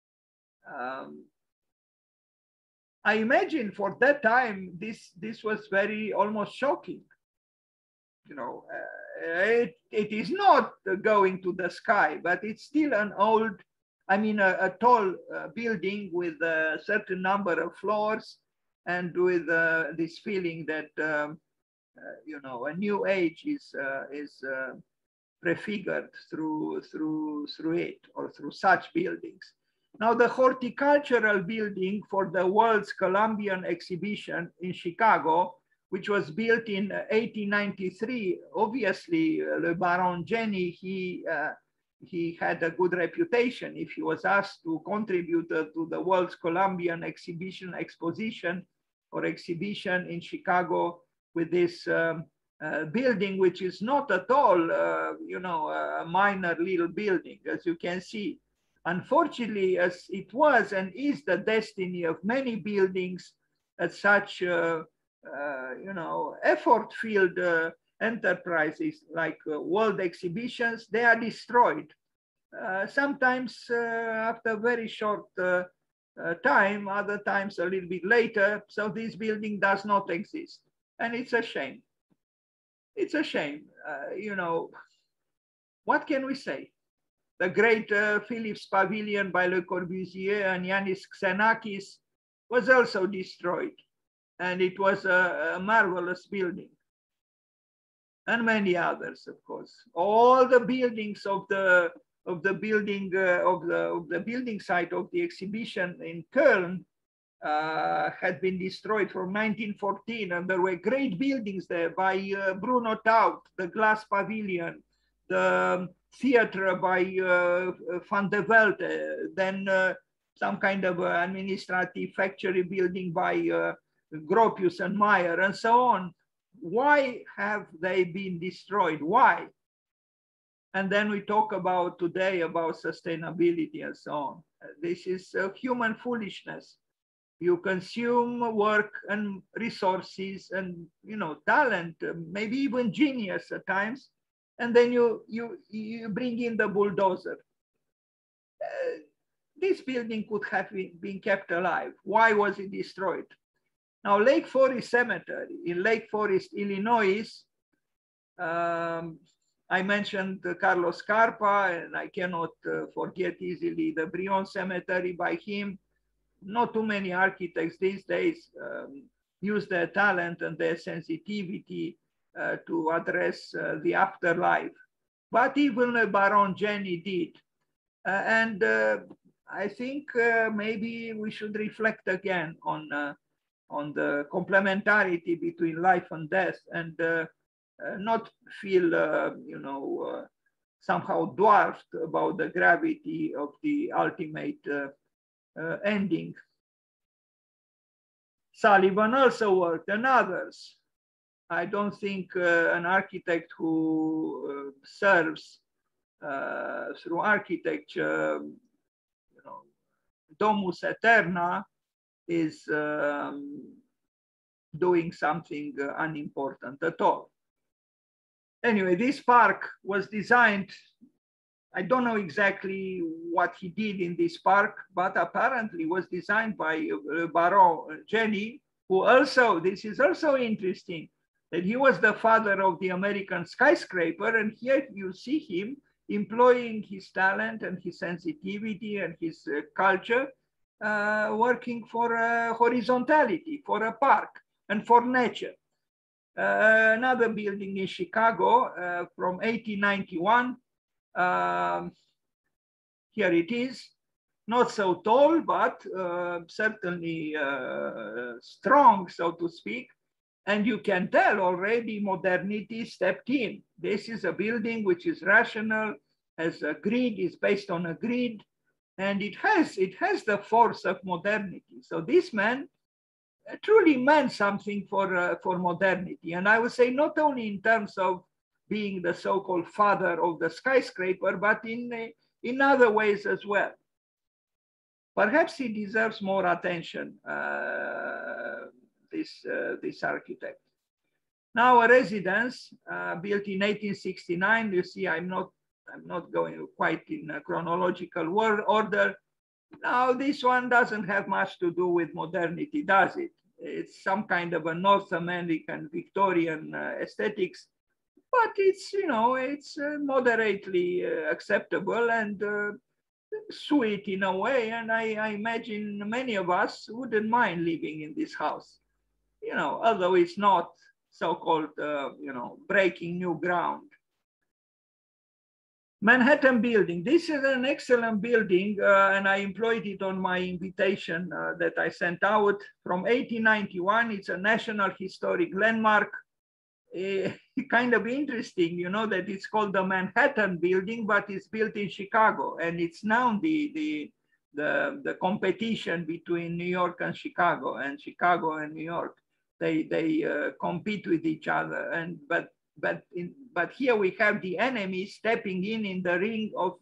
I imagine for that time, this was very almost shocking. You know, it is not going to the sky, but it's still an old, I mean, a tall building with a certain number of floors, and with this feeling that you know, a new age is prefigured through it or through such buildings. Now, the horticultural building for the World's Columbian Exhibition in Chicago, which was built in 1893, obviously Le Baron Jenny, he had a good reputation if he was asked to contribute to the World's Columbian Exhibition in Chicago with this building, which is not at all, you know, a minor little building, as you can see. Unfortunately, as it was and is the destiny of many buildings at such, you know, effort-filled enterprises like world exhibitions, they are destroyed. Sometimes after very short time, other times a little bit later. So this building does not exist. And it's a shame. It's a shame. You know, what can we say? The great Philips Pavilion by Le Corbusier and Yanis Xenakis was also destroyed. And it was a marvelous building. And many others, of course. All the buildings of the building site of the exhibition in Köln had been destroyed from 1914, and there were great buildings there by Bruno Taut, the Glass Pavilion, the theater by Van de Velde, then some kind of administrative factory building by Gropius and Meyer, and so on. Why have they been destroyed? Why? And then we talk about today about sustainability and so on. This is human foolishness. You consume work and resources and, you know, talent, maybe even genius at times, and then you bring in the bulldozer. This building could have been kept alive. Why was it destroyed? Now, Lake Forest Cemetery in Lake Forest, Illinois, I mentioned Carlos Scarpa, and I cannot forget easily the Brion Cemetery by him. Not too many architects these days use their talent and their sensitivity to address the afterlife. But even Baron Jenny did. And I think maybe we should reflect again on the complementarity between life and death, and not feel, you know, somehow dwarfed about the gravity of the ultimate ending. Sullivan also worked, and others. I don't think an architect who serves through architecture, you know, domus eterna, is doing something unimportant at all. Anyway, this park was designed, I don't know exactly what he did in this park, but apparently was designed by Baron Jenny, who also, this is also interesting, that he was the father of the American skyscraper, and here you see him employing his talent and his sensitivity and his culture, working for horizontality, for a park and for nature. Another building in Chicago from 1891. Here it is, not so tall, but certainly strong, so to speak. And you can tell already modernity stepped in. This is a building which is rational, as a grid, is based on a grid, and it has the force of modernity. So this man truly meant something for modernity. And I would say not only in terms of being the so-called father of the skyscraper, but in other ways as well. Perhaps he deserves more attention, this architect. Now, a residence built in 1869. You see, I'm not going quite in a chronological order. Now, this one doesn't have much to do with modernity, does it? It's some kind of a North American Victorian aesthetics, but it's, you know, it's moderately acceptable and sweet in a way. And I imagine many of us wouldn't mind living in this house, you know, although it's not so-called, breaking new ground. Manhattan Building. This is an excellent building, and I employed it on my invitation that I sent out from 1891. It's a National Historic Landmark. Kind of interesting, that it's called the Manhattan Building, but it's built in Chicago, and it's now the competition between New York and Chicago and New York. They compete with each other, but here we have the enemy stepping in the ring of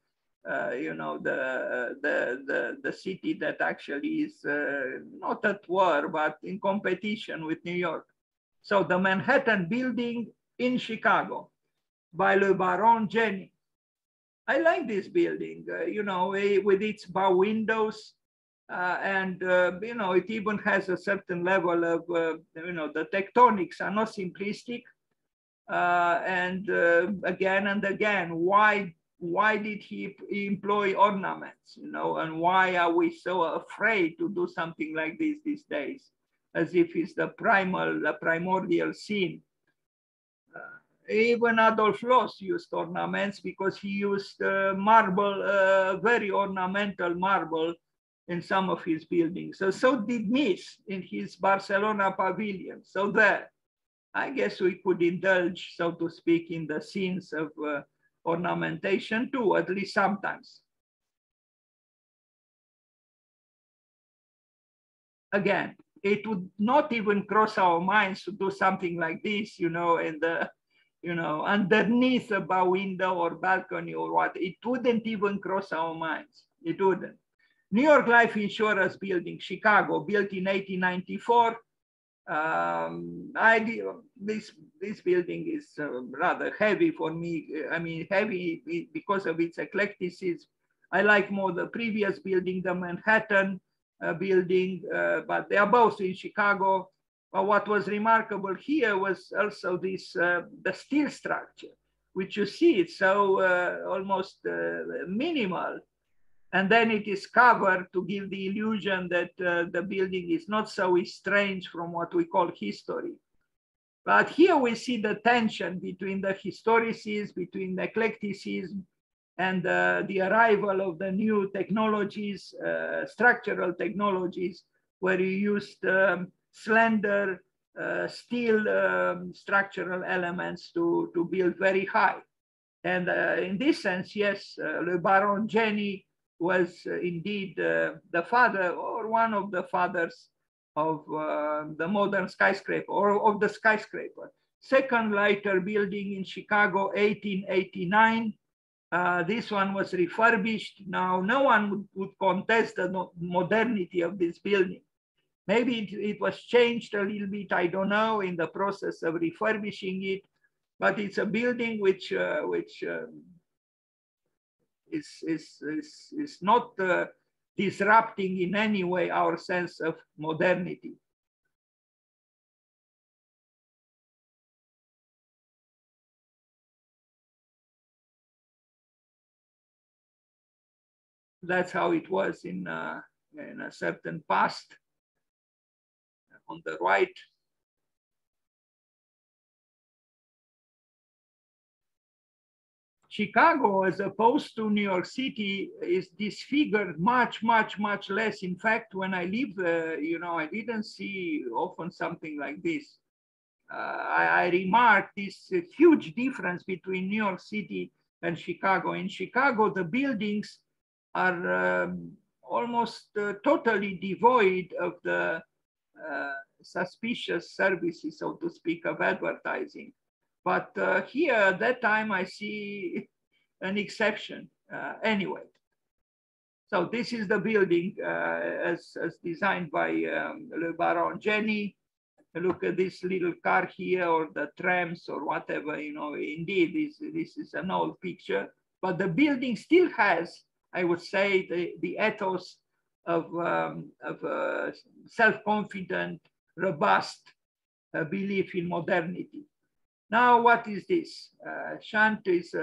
the city that actually is not at war, but in competition with New York. So the Manhattan Building in Chicago by Le Baron Jenny. I like this building, with its bow windows, and it even has a certain level of, the tectonics are not simplistic. And again and again, why did he employ ornaments, and why are we so afraid to do something like this these days, as if it's the primordial sin? Even Adolf Loos used ornaments because he used marble, very ornamental marble in some of his buildings. So did Mies in his Barcelona pavilion. So there, I guess we could indulge, so to speak, in the scenes of ornamentation too, at least sometimes. Again, it would not even cross our minds to do something like this, in the, underneath a bow window or balcony or what. It wouldn't even cross our minds. It wouldn't. New York Life Insurance Building, Chicago, built in 1894. This building is rather heavy for me. I mean, heavy because of its eclecticism. I like more the previous building, the Manhattan building, but they are both in Chicago. But what was remarkable here was also this the steel structure, which you see it's so almost minimal. And then it is covered to give the illusion that the building is not so estranged from what we call history. But here we see the tension between the historicism, between the eclecticism, and the arrival of the new technologies, structural technologies, where you used slender steel structural elements to build very high. And in this sense, yes, Le Baron Jenny was indeed the father or one of the fathers of the modern skyscraper or of the skyscraper. Second Leiter building in Chicago, 1889. This one was refurbished. Now, no one would contest the modernity of this building. Maybe it was changed a little bit, I don't know, in the process of refurbishing it, but it's a building which is not disrupting in any way our sense of modernity. That's how it was in a certain past. On the right, Chicago, as opposed to New York City, is disfigured much less. In fact, when I lived there, I didn't see often something like this. I remarked this huge difference between New York City and Chicago. In Chicago, the buildings are almost totally devoid of the suspicious services, so to speak, of advertising. But here, at that time, I see an exception anyway. So this is the building as designed by Le Baron Jenny. Look at this little car here, or the trams, or whatever, indeed, this is an old picture. But the building still has, I would say, the ethos of self-confident, robust belief in modernity. Now, what is this? Shunt is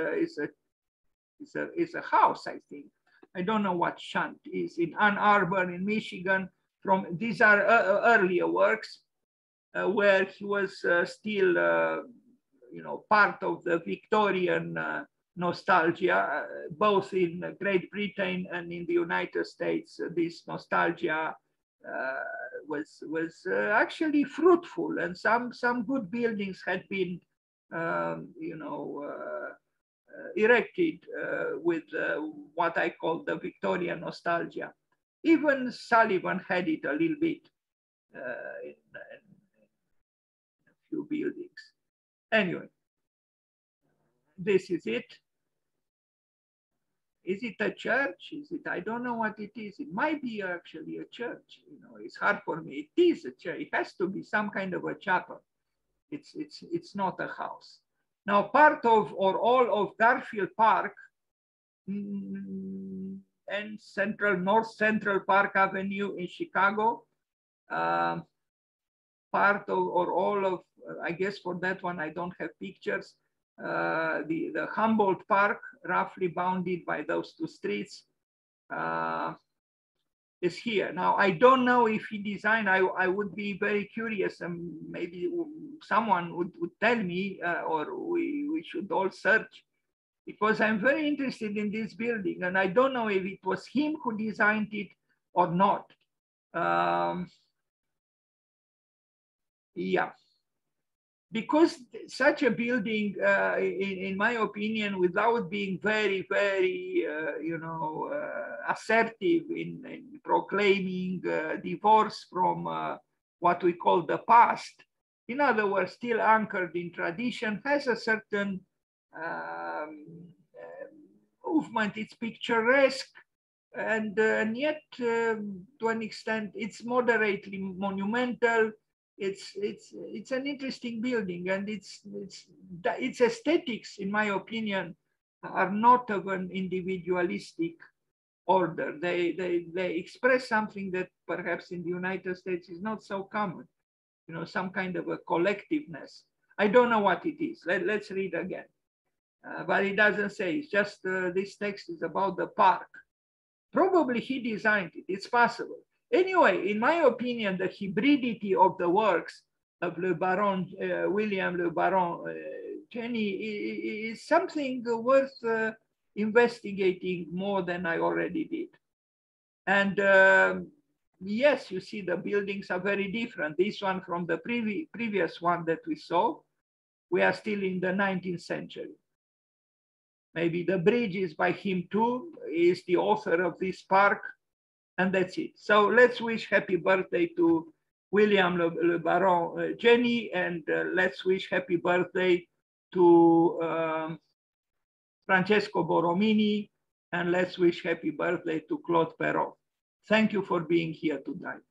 a house, I think. I don't know what Shunt is. In Ann Arbor, in Michigan. These are earlier works. where he was still, part of the Victorian nostalgia, both in Great Britain and in the United States. This nostalgia was actually fruitful, and some good buildings had been, erected with what I call the Victorian nostalgia. Even Sullivan had it a little bit in a few buildings. Anyway, this is it. Is it a church? Is it? I don't know what it is. It might be actually a church. It's hard for me. It is a church. It has to be some kind of a chapel. It's not a house. Now, part of or all of Garfield Park and North Central Park Avenue in Chicago, part of or all of, I guess for that one, I don't have pictures. The Humboldt Park, roughly bounded by those two streets, is here. Now, I don't know if he designed, I would be very curious, and maybe someone would tell me, or we should all search, because I'm very interested in this building, and I don't know if it was him who designed it or not. Yeah. Because such a building, in my opinion, without being very, very, assertive in proclaiming divorce from what we call the past, in other words, still anchored in tradition, has a certain movement. It's picturesque, and yet, to an extent, it's moderately monumental. It's an interesting building, and its aesthetics, in my opinion, are not of an individualistic order. They express something that perhaps in the United States is not so common, some kind of a collectiveness. I don't know what it is. Let's read again. But it doesn't say. It's just this text is about the park. Probably he designed it. It's possible. Anyway, in my opinion, the hybridity of the works of William Le Baron Jenny is something worth investigating more than I already did. And yes, you see the buildings are very different. This one from the previous one that we saw, we are still in the 19th century. Maybe the bridge is by him too, he is the author of this park. And that's it. So let's wish happy birthday to William Le Baron Jenny, and let's wish happy birthday to Francesco Borromini, and let's wish happy birthday to Claude Perrault. Thank you for being here tonight.